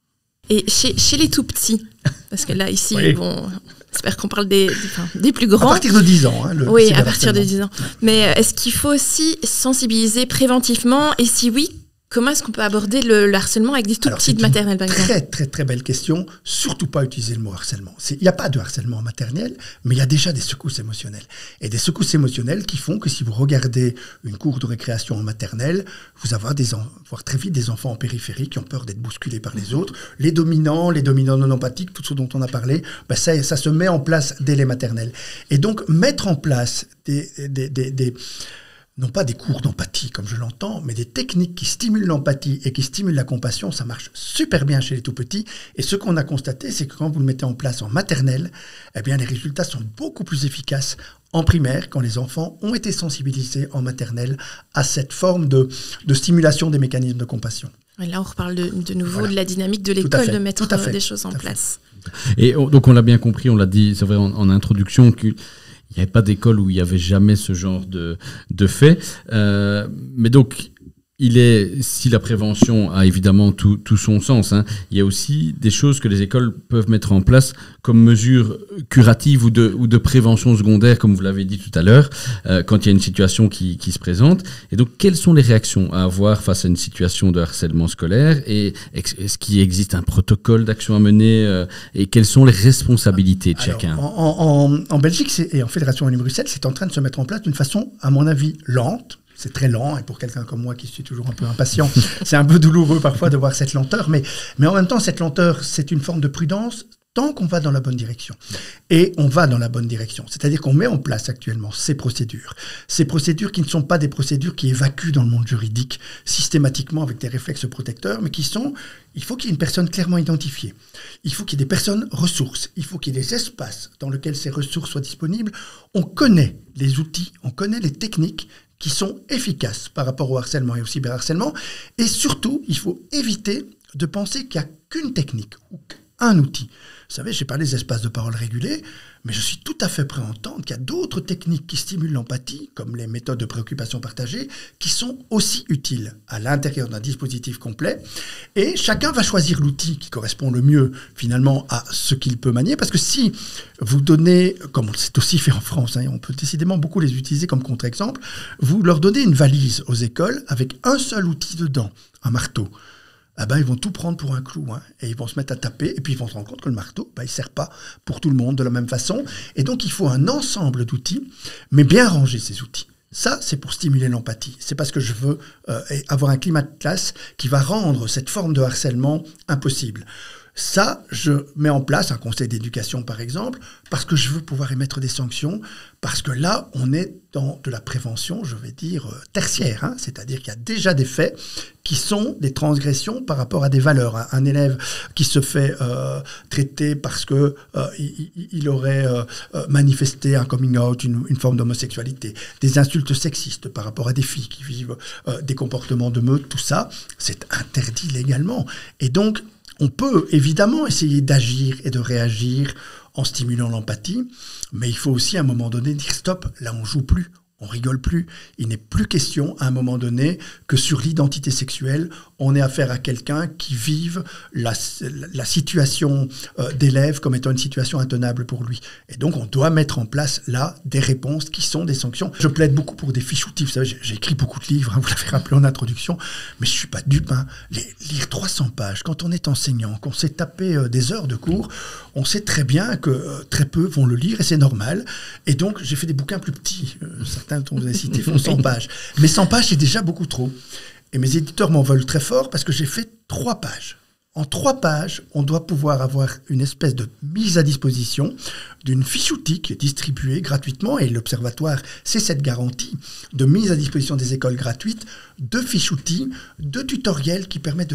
Et chez, chez les tout petits, parce que là, ici, Oui. bon, j'espère qu'on parle des, des, enfin, des plus grands. À partir de dix ans. Hein, le Oui, à partir de dix ans. Ouais. Mais euh, est-ce qu'il faut aussi sensibiliser préventivement? Et si oui, comment est-ce qu'on peut aborder le, le harcèlement avec des tout Alors, petits c'est de maternelle, par une exemple? Très, très, très belle question. Surtout pas utiliser le mot harcèlement. C'est- Il n'y a pas de harcèlement en maternelle, mais il y a déjà des secousses émotionnelles. Et des secousses émotionnelles qui font que si vous regardez une cour de récréation en maternelle, vous allez des en- voir très vite des enfants en périphérie qui ont peur d'être bousculés par les autres. Les dominants, les dominants non empathiques, tout ce dont on a parlé, ben ça, ça se met en place dès les maternelles. Et donc, mettre en place des... des, des, des non pas des cours d'empathie comme je l'entends, mais des techniques qui stimulent l'empathie et qui stimulent la compassion, ça marche super bien chez les tout-petits. Et ce qu'on a constaté, c'est que quand vous le mettez en place en maternelle, eh bien les résultats sont beaucoup plus efficaces en primaire, quand les enfants ont été sensibilisés en maternelle à cette forme de, de stimulation des mécanismes de compassion. Et là, on reparle de, de nouveau Voilà. de la dynamique de Tout à l'école, fait, de mettre tout à fait, euh, des choses en tout à fait. place. Et on- donc on l'a bien compris, on l'a dit, c'est vrai en, en introduction, qu'il n'y avait pas d'école où il n'y avait jamais ce genre de, de fait. Euh, mais donc, il est, si la prévention a évidemment tout, tout son sens, hein, il y a aussi des choses que les écoles peuvent mettre en place comme mesures curatives ou de, ou de prévention secondaire, comme vous l'avez dit tout à l'heure, euh, quand il y a une situation qui, qui se présente. Et donc, quelles sont les réactions à avoir face à une situation de harcèlement scolaire? Et ex- est-ce qu'il existe un protocole d'action à mener euh, et quelles sont les responsabilités de Alors, chacun? en, en- en Belgique c'est- et en Fédération Wallonie-Bruxelles, c'est en train de se mettre en place d'une façon, à mon avis, lente. C'est très lent, et pour quelqu'un comme moi qui suis toujours un peu impatient, c'est un peu douloureux parfois de voir cette lenteur, mais, mais en même temps, cette lenteur, c'est une forme de prudence tant qu'on va dans la bonne direction. Et on va dans la bonne direction. C'est-à-dire qu'on met en place actuellement ces procédures. Ces procédures qui ne sont pas des procédures qui évacuent dans le monde juridique systématiquement avec des réflexes protecteurs, mais qui sont, il faut qu'il y ait une personne clairement identifiée. Il faut qu'il y ait des personnes ressources. Il faut qu'il y ait des espaces dans lesquels ces ressources soient disponibles. On connaît les outils, on connaît les techniques qui sont efficaces par rapport au harcèlement et au cyberharcèlement. Et surtout, il faut éviter de penser qu'il n'y a qu'une technique ou qu'un outil. Vous savez, j'ai parlé des espaces de parole régulés, mais je suis tout à fait prêt à entendre qu'il y a d'autres techniques qui stimulent l'empathie, comme les méthodes de préoccupation partagée, qui sont aussi utiles à l'intérieur d'un dispositif complet. Et chacun va choisir l'outil qui correspond le mieux, finalement, à ce qu'il peut manier. Parce que si vous donnez, comme c'est aussi fait en France, hein, on peut décidément beaucoup les utiliser comme contre-exemple, vous leur donnez une valise aux écoles avec un seul outil dedans, un marteau. Ah ben, ils vont tout prendre pour un clou, hein, et ils vont se mettre à taper, et puis ils vont se rendre compte que le marteau, ben, il ne sert pas pour tout le monde de la même façon. Et donc, il faut un ensemble d'outils, mais bien ranger ces outils. Ça, c'est pour stimuler l'empathie. C'est parce que je veux euh, avoir un climat de classe qui va rendre cette forme de harcèlement impossible. Ça, je mets en place un conseil d'éducation, par exemple, parce que je veux pouvoir émettre des sanctions, parce que là, on est dans de la prévention, je vais dire, euh, tertiaire, hein, c'est-à-dire qu'il y a déjà des faits qui sont des transgressions par rapport à des valeurs. Un, un élève qui se fait euh, traiter parce que euh, il, il aurait euh, manifesté un coming out, une, une forme d'homosexualité, des insultes sexistes par rapport à des filles qui vivent euh, des comportements de meute, tout ça, c'est interdit légalement. Et donc, on peut évidemment essayer d'agir et de réagir en stimulant l'empathie, mais il faut aussi à un moment donné dire stop, là on joue plus, on rigole plus. Il n'est plus question à un moment donné que sur l'identité sexuelle, on ait affaire à quelqu'un qui vive la, la situation euh, d'élève comme étant une situation intenable pour lui. Et donc on doit mettre en place là des réponses qui sont des sanctions. Je plaide beaucoup pour des fiches outils. Vous savez, j'ai, j'ai écrit beaucoup de livres, hein, vous l'avez rappelé en introduction, mais je suis pas dupe. Hein. Les, lire trois cents pages, quand on est enseignant, qu'on s'est tapé euh, des heures de cours, on sait très bien que euh, très peu vont le lire et c'est normal. Et donc j'ai fait des bouquins plus petits. Euh, certains dont vous avez cité font cent pages. Mais cent pages, c'est déjà beaucoup trop. Et mes éditeurs m'en veulent très fort parce que j'ai fait trois pages. En trois pages, on doit pouvoir avoir une espèce de mise à disposition d'une fiche outil qui est distribuée gratuitement, et l'Observatoire, c'est cette garantie de mise à disposition des écoles gratuites, de fiches outils, de tutoriels qui permettent de dire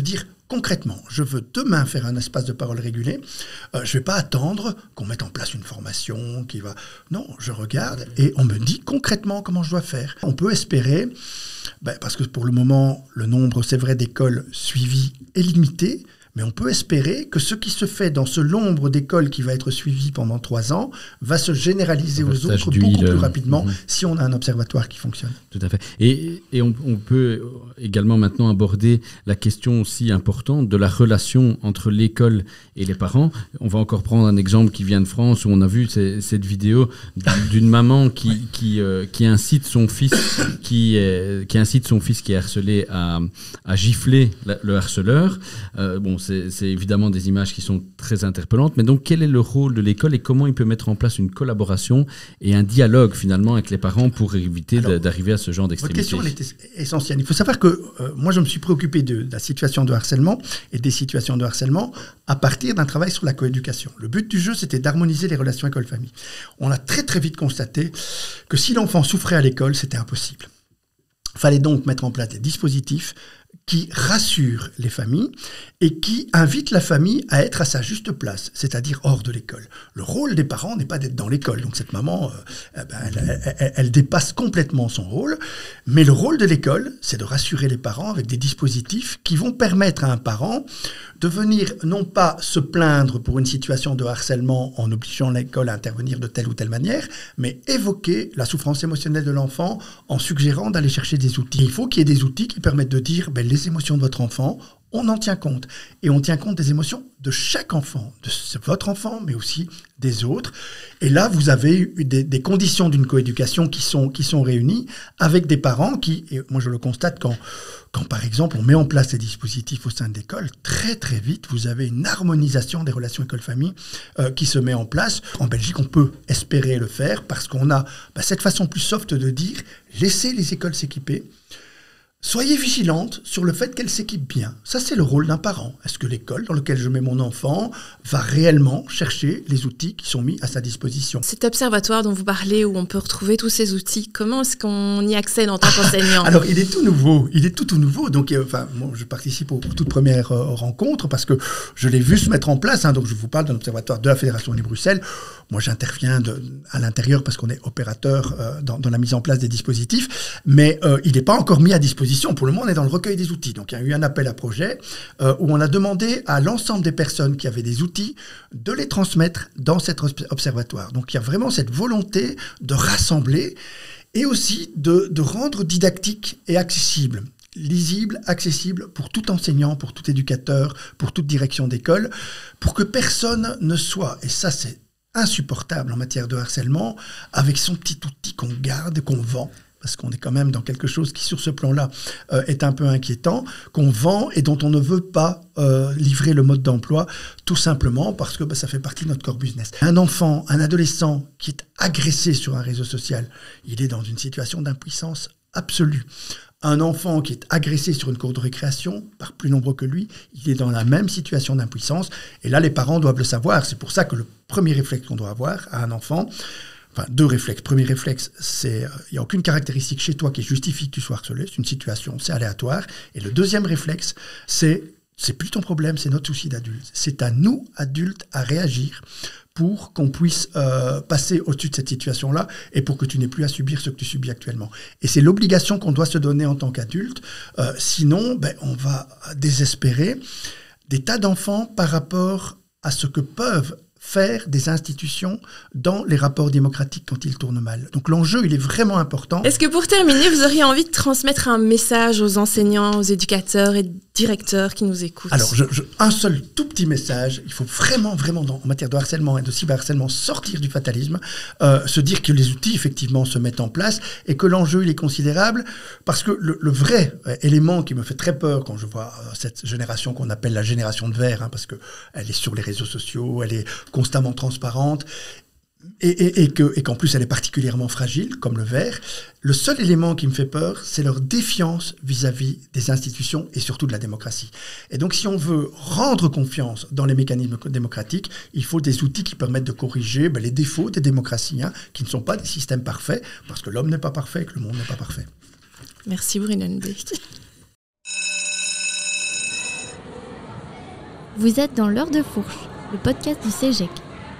concrètement, je veux demain faire un espace de parole régulé, euh, je ne vais pas attendre qu'on mette en place une formation qui va... Non, je regarde et on me dit concrètement comment je dois faire. On peut espérer, ben, parce que pour le moment, le nombre, c'est vrai, d'écoles suivies est limité, mais on peut espérer que ce qui se fait dans ce nombre d'écoles qui va être suivi pendant trois ans va se généraliser aux autres beaucoup plus rapidement mmh. si on a un observatoire qui fonctionne. Tout à fait. Et, et on, on peut également maintenant aborder la question aussi importante de la relation entre l'école et les parents. On va encore prendre un exemple qui vient de France où on a vu ces, cette vidéo d'une maman qui, ouais. qui, euh, qui incite son fils qui, est, qui incite son fils qui est harcelé à, à gifler la, le harceleur. Euh, bon, C'est, c'est évidemment des images qui sont très interpellantes, mais donc quel est le rôle de l'école et comment il peut mettre en place une collaboration et un dialogue finalement avec les parents pour éviter Alors, de, d'arriver à ce genre d'extrémité? Votre question elle est essentielle. Il faut savoir que euh, moi je me suis préoccupé de, de la situation de harcèlement et des situations de harcèlement à partir d'un travail sur la coéducation. Le but du jeu, c'était d'harmoniser les relations école-famille. On a très très vite constaté que si l'enfant souffrait à l'école, c'était impossible. Il fallait donc mettre en place des dispositifs qui rassure les familles et qui invite la famille à être à sa juste place, c'est-à-dire hors de l'école. Le rôle des parents n'est pas d'être dans l'école, donc cette maman, euh, ben, elle, elle, elle dépasse complètement son rôle, mais le rôle de l'école, c'est de rassurer les parents avec des dispositifs qui vont permettre à un parent de venir non pas se plaindre pour une situation de harcèlement en obligeant l'école à intervenir de telle ou telle manière, mais évoquer la souffrance émotionnelle de l'enfant en suggérant d'aller chercher des outils. Il faut qu'il y ait des outils qui permettent de dire ben, les émotions de votre enfant, on en tient compte. Et on tient compte des émotions de chaque enfant, de votre enfant, mais aussi des autres. Et là, vous avez eu des, des conditions d'une coéducation qui sont, qui sont réunies avec des parents qui, et moi je le constate quand, quand par exemple on met en place ces dispositifs au sein de l'école, très très vite, vous avez une harmonisation des relations école-famille euh, qui se met en place. En Belgique, on peut espérer le faire parce qu'on a bah, cette façon plus soft de dire « laissez les écoles s'équiper ». Soyez vigilante sur le fait qu'elle s'équipe bien. Ça, c'est le rôle d'un parent. Est-ce que l'école dans laquelle je mets mon enfant va réellement chercher les outils qui sont mis à sa disposition? Cet observatoire dont vous parlez, où on peut retrouver tous ces outils, comment est-ce qu'on y accède en tant qu'enseignant? Alors, il est tout nouveau. Il est tout, tout nouveau. Donc, euh, enfin, moi, je participe aux toutes premières euh, rencontres parce que je l'ai vu se mettre en place. Hein, donc, je vous parle d'un observatoire de la Fédération Wallonie-Bruxelles. Moi, j'interviens de, à l'intérieur parce qu'on est opérateur euh, dans, dans la mise en place des dispositifs. Mais euh, il n'est pas encore mis à disposition. Pour le moment, on est dans le recueil des outils. Donc, il y a eu un appel à projet euh, où on a demandé à l'ensemble des personnes qui avaient des outils de les transmettre dans cet observatoire. Donc, il y a vraiment cette volonté de rassembler et aussi de, de rendre didactique et accessible. Lisible, accessible pour tout enseignant, pour tout éducateur, pour toute direction d'école, pour que personne ne soit, et ça c'est insupportable en matière de harcèlement, avec son petit outil qu'on garde, qu'on vend, parce qu'on est quand même dans quelque chose qui, sur ce plan-là, euh, est un peu inquiétant, qu'on vend et dont on ne veut pas euh, livrer le mode d'emploi, tout simplement parce que bah, ça fait partie de notre core business. Un enfant, un adolescent qui est agressé sur un réseau social, il est dans une situation d'impuissance absolue. Un enfant qui est agressé sur une cour de récréation, par plus nombreux que lui, il est dans la même situation d'impuissance. Et là, les parents doivent le savoir. C'est pour ça que le premier réflexe qu'on doit avoir à un enfant, enfin deux réflexes. Premier réflexe, c'est il euh, n'y a aucune caractéristique chez toi qui justifie que tu sois harcelé. C'est une situation, c'est aléatoire. Et le deuxième réflexe, c'est c'est plus ton problème, c'est notre souci d'adulte. C'est à nous, adultes, à réagir pour qu'on puisse euh, passer au-dessus de cette situation-là et pour que tu n'aies plus à subir ce que tu subis actuellement. Et c'est l'obligation qu'on doit se donner en tant qu'adulte. Euh, sinon, ben, on va désespérer des tas d'enfants par rapport à ce que peuvent faire des institutions dans les rapports démocratiques quand ils tournent mal. Donc l'enjeu, il est vraiment important. Est-ce que pour terminer, vous auriez envie de transmettre un message aux enseignants, aux éducateurs et directeurs qui nous écoutent? Alors, je, je, un seul tout petit message. Il faut vraiment, vraiment, dans, en matière de harcèlement et de cyberharcèlement, sortir du fatalisme, euh, se dire que les outils, effectivement, se mettent en place et que l'enjeu, il est considérable parce que le, le vrai euh, élément qui me fait très peur quand je vois euh, cette génération qu'on appelle la génération de verre, hein, parce qu'elle est sur les réseaux sociaux, elle est constamment transparente, et, et, et, que, et qu'en plus elle est particulièrement fragile, comme le verre, le seul élément qui me fait peur, c'est leur défiance vis-à-vis des institutions et surtout de la démocratie. Et donc si on veut rendre confiance dans les mécanismes démocratiques, il faut des outils qui permettent de corriger ben, les défauts des démocraties, hein, qui ne sont pas des systèmes parfaits, parce que l'homme n'est pas parfait et que le monde n'est pas parfait. Merci Bruno Nbeek. Vous êtes dans l'heure de fourche, le podcast du CEGEC.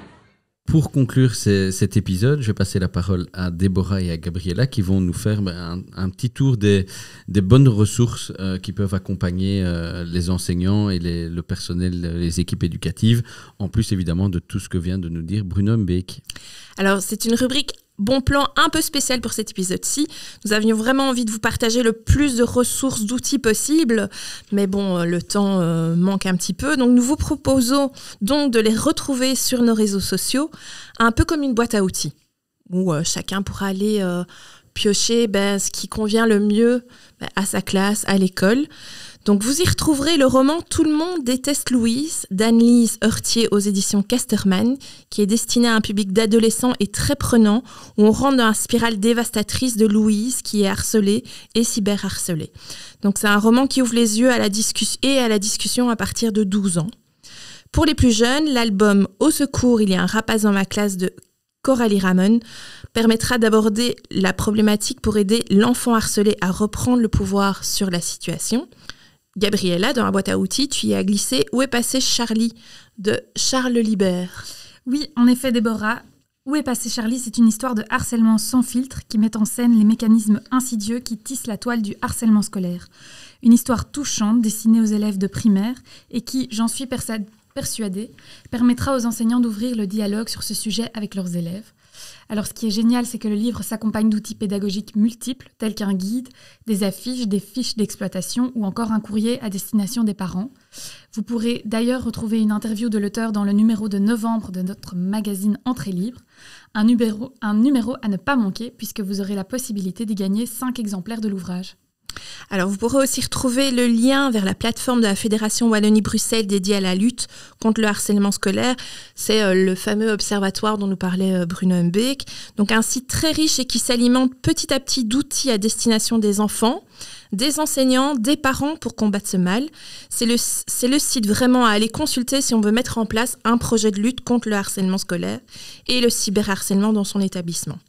Pour conclure c- cet épisode, je vais passer la parole à Déborah et à Gabriella qui vont nous faire un, un petit tour des, des bonnes ressources euh, qui peuvent accompagner euh, les enseignants et les, le personnel, les équipes éducatives, en plus évidemment de tout ce que vient de nous dire Bruno Mbeek. Alors, c'est une rubrique bon plan un peu spéciale pour cet épisode-ci. Nous avions vraiment envie de vous partager le plus de ressources, d'outils possibles, mais bon, le temps euh, manque un petit peu. Donc, nous vous proposons donc de les retrouver sur nos réseaux sociaux, un peu comme une boîte à outils, où euh, chacun pourra aller euh, piocher ben, ce qui convient le mieux ben, à sa classe, à l'école. Donc, vous y retrouverez le roman « Tout le monde déteste Louise » d'Anne-Lise Heurtier aux éditions Casterman, qui est destiné à un public d'adolescents et très prenant, où on rentre dans la spirale dévastatrice de Louise, qui est harcelée et cyberharcelée. Donc, c'est un roman qui ouvre les yeux à la discussion et à la discussion à partir de douze ans. Pour les plus jeunes, l'album « Au secours, il y a un rapace dans ma classe » de Coralie Ramon permettra d'aborder la problématique pour aider l'enfant harcelé à reprendre le pouvoir sur la situation. Gabriella, dans la boîte à outils, tu y as glissé « Où est passé Charlie ?» de Charles Libert. Oui, en effet, Déborah. Où est passé Charlie ? C'est une histoire de harcèlement sans filtre qui met en scène les mécanismes insidieux qui tissent la toile du harcèlement scolaire. Une histoire touchante destinée aux élèves de primaire et qui, j'en suis persa- persuadée, permettra aux enseignants d'ouvrir le dialogue sur ce sujet avec leurs élèves. Alors, ce qui est génial, c'est que le livre s'accompagne d'outils pédagogiques multiples, tels qu'un guide, des affiches, des fiches d'exploitation ou encore un courrier à destination des parents. Vous pourrez d'ailleurs retrouver une interview de l'auteur dans le numéro de novembre de notre magazine Entrée libre, un numéro, un numéro à ne pas manquer puisque vous aurez la possibilité d'y gagner cinq exemplaires de l'ouvrage. Alors, vous pourrez aussi retrouver le lien vers la plateforme de la Fédération Wallonie-Bruxelles dédiée à la lutte contre le harcèlement scolaire. C'est euh, le fameux observatoire dont nous parlait euh, Bruno Mbeek. Donc, un site très riche et qui s'alimente petit à petit d'outils à destination des enfants, des enseignants, des parents pour combattre ce mal. C'est le, c'est le site vraiment à aller consulter si on veut mettre en place un projet de lutte contre le harcèlement scolaire et le cyberharcèlement dans son établissement.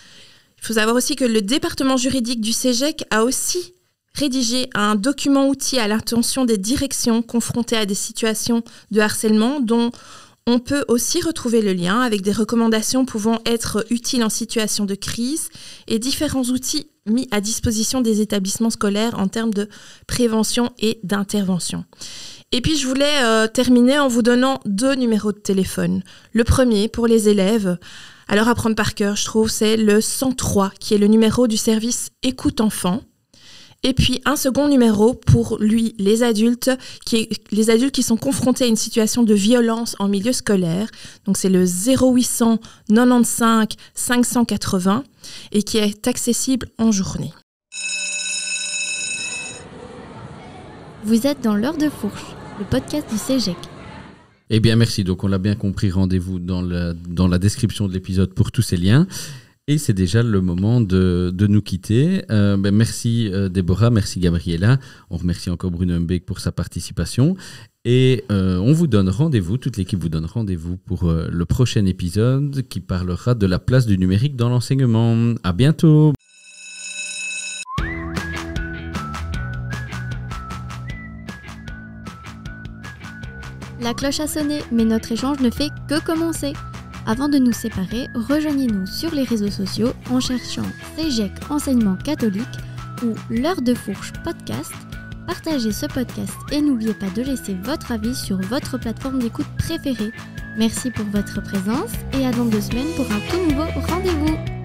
Il faut savoir aussi que le département juridique du CEGEC a aussi rédigé un document outil à l'intention des directions confrontées à des situations de harcèlement dont on peut aussi retrouver le lien avec des recommandations pouvant être utiles en situation de crise et différents outils mis à disposition des établissements scolaires en termes de prévention et d'intervention. Et puis, je voulais euh, terminer en vous donnant deux numéros de téléphone. Le premier, pour les élèves, alors à prendre par cœur, je trouve, c'est le cent trois, qui est le numéro du service Écoute Enfant. Et puis, un second numéro pour, lui, les adultes, qui, les adultes qui sont confrontés à une situation de violence en milieu scolaire. Donc, c'est le zéro huit cent quatre-vingt-quinze cinq cent quatre-vingts et qui est accessible en journée. Vous êtes dans l'heure de fourche, le podcast du CEGEC. Eh bien, merci. Donc, on l'a bien compris. Rendez-vous dans, le, dans la description de l'épisode pour tous ces liens. Et c'est déjà le moment de, de nous quitter. Euh, ben merci euh, Déborah, merci Gabriella. On remercie encore Bruno Mbeek pour sa participation. Et euh, on vous donne rendez-vous, toute l'équipe vous donne rendez-vous pour euh, le prochain épisode qui parlera de la place du numérique dans l'enseignement. À bientôt. La cloche a sonné, mais notre échange ne fait que commencer. Avant de nous séparer, rejoignez-nous sur les réseaux sociaux en cherchant CEGEC Enseignement Catholique ou L'heure de fourche podcast. Partagez ce podcast et n'oubliez pas de laisser votre avis sur votre plateforme d'écoute préférée. Merci pour votre présence et à dans deux semaines pour un tout nouveau rendez-vous.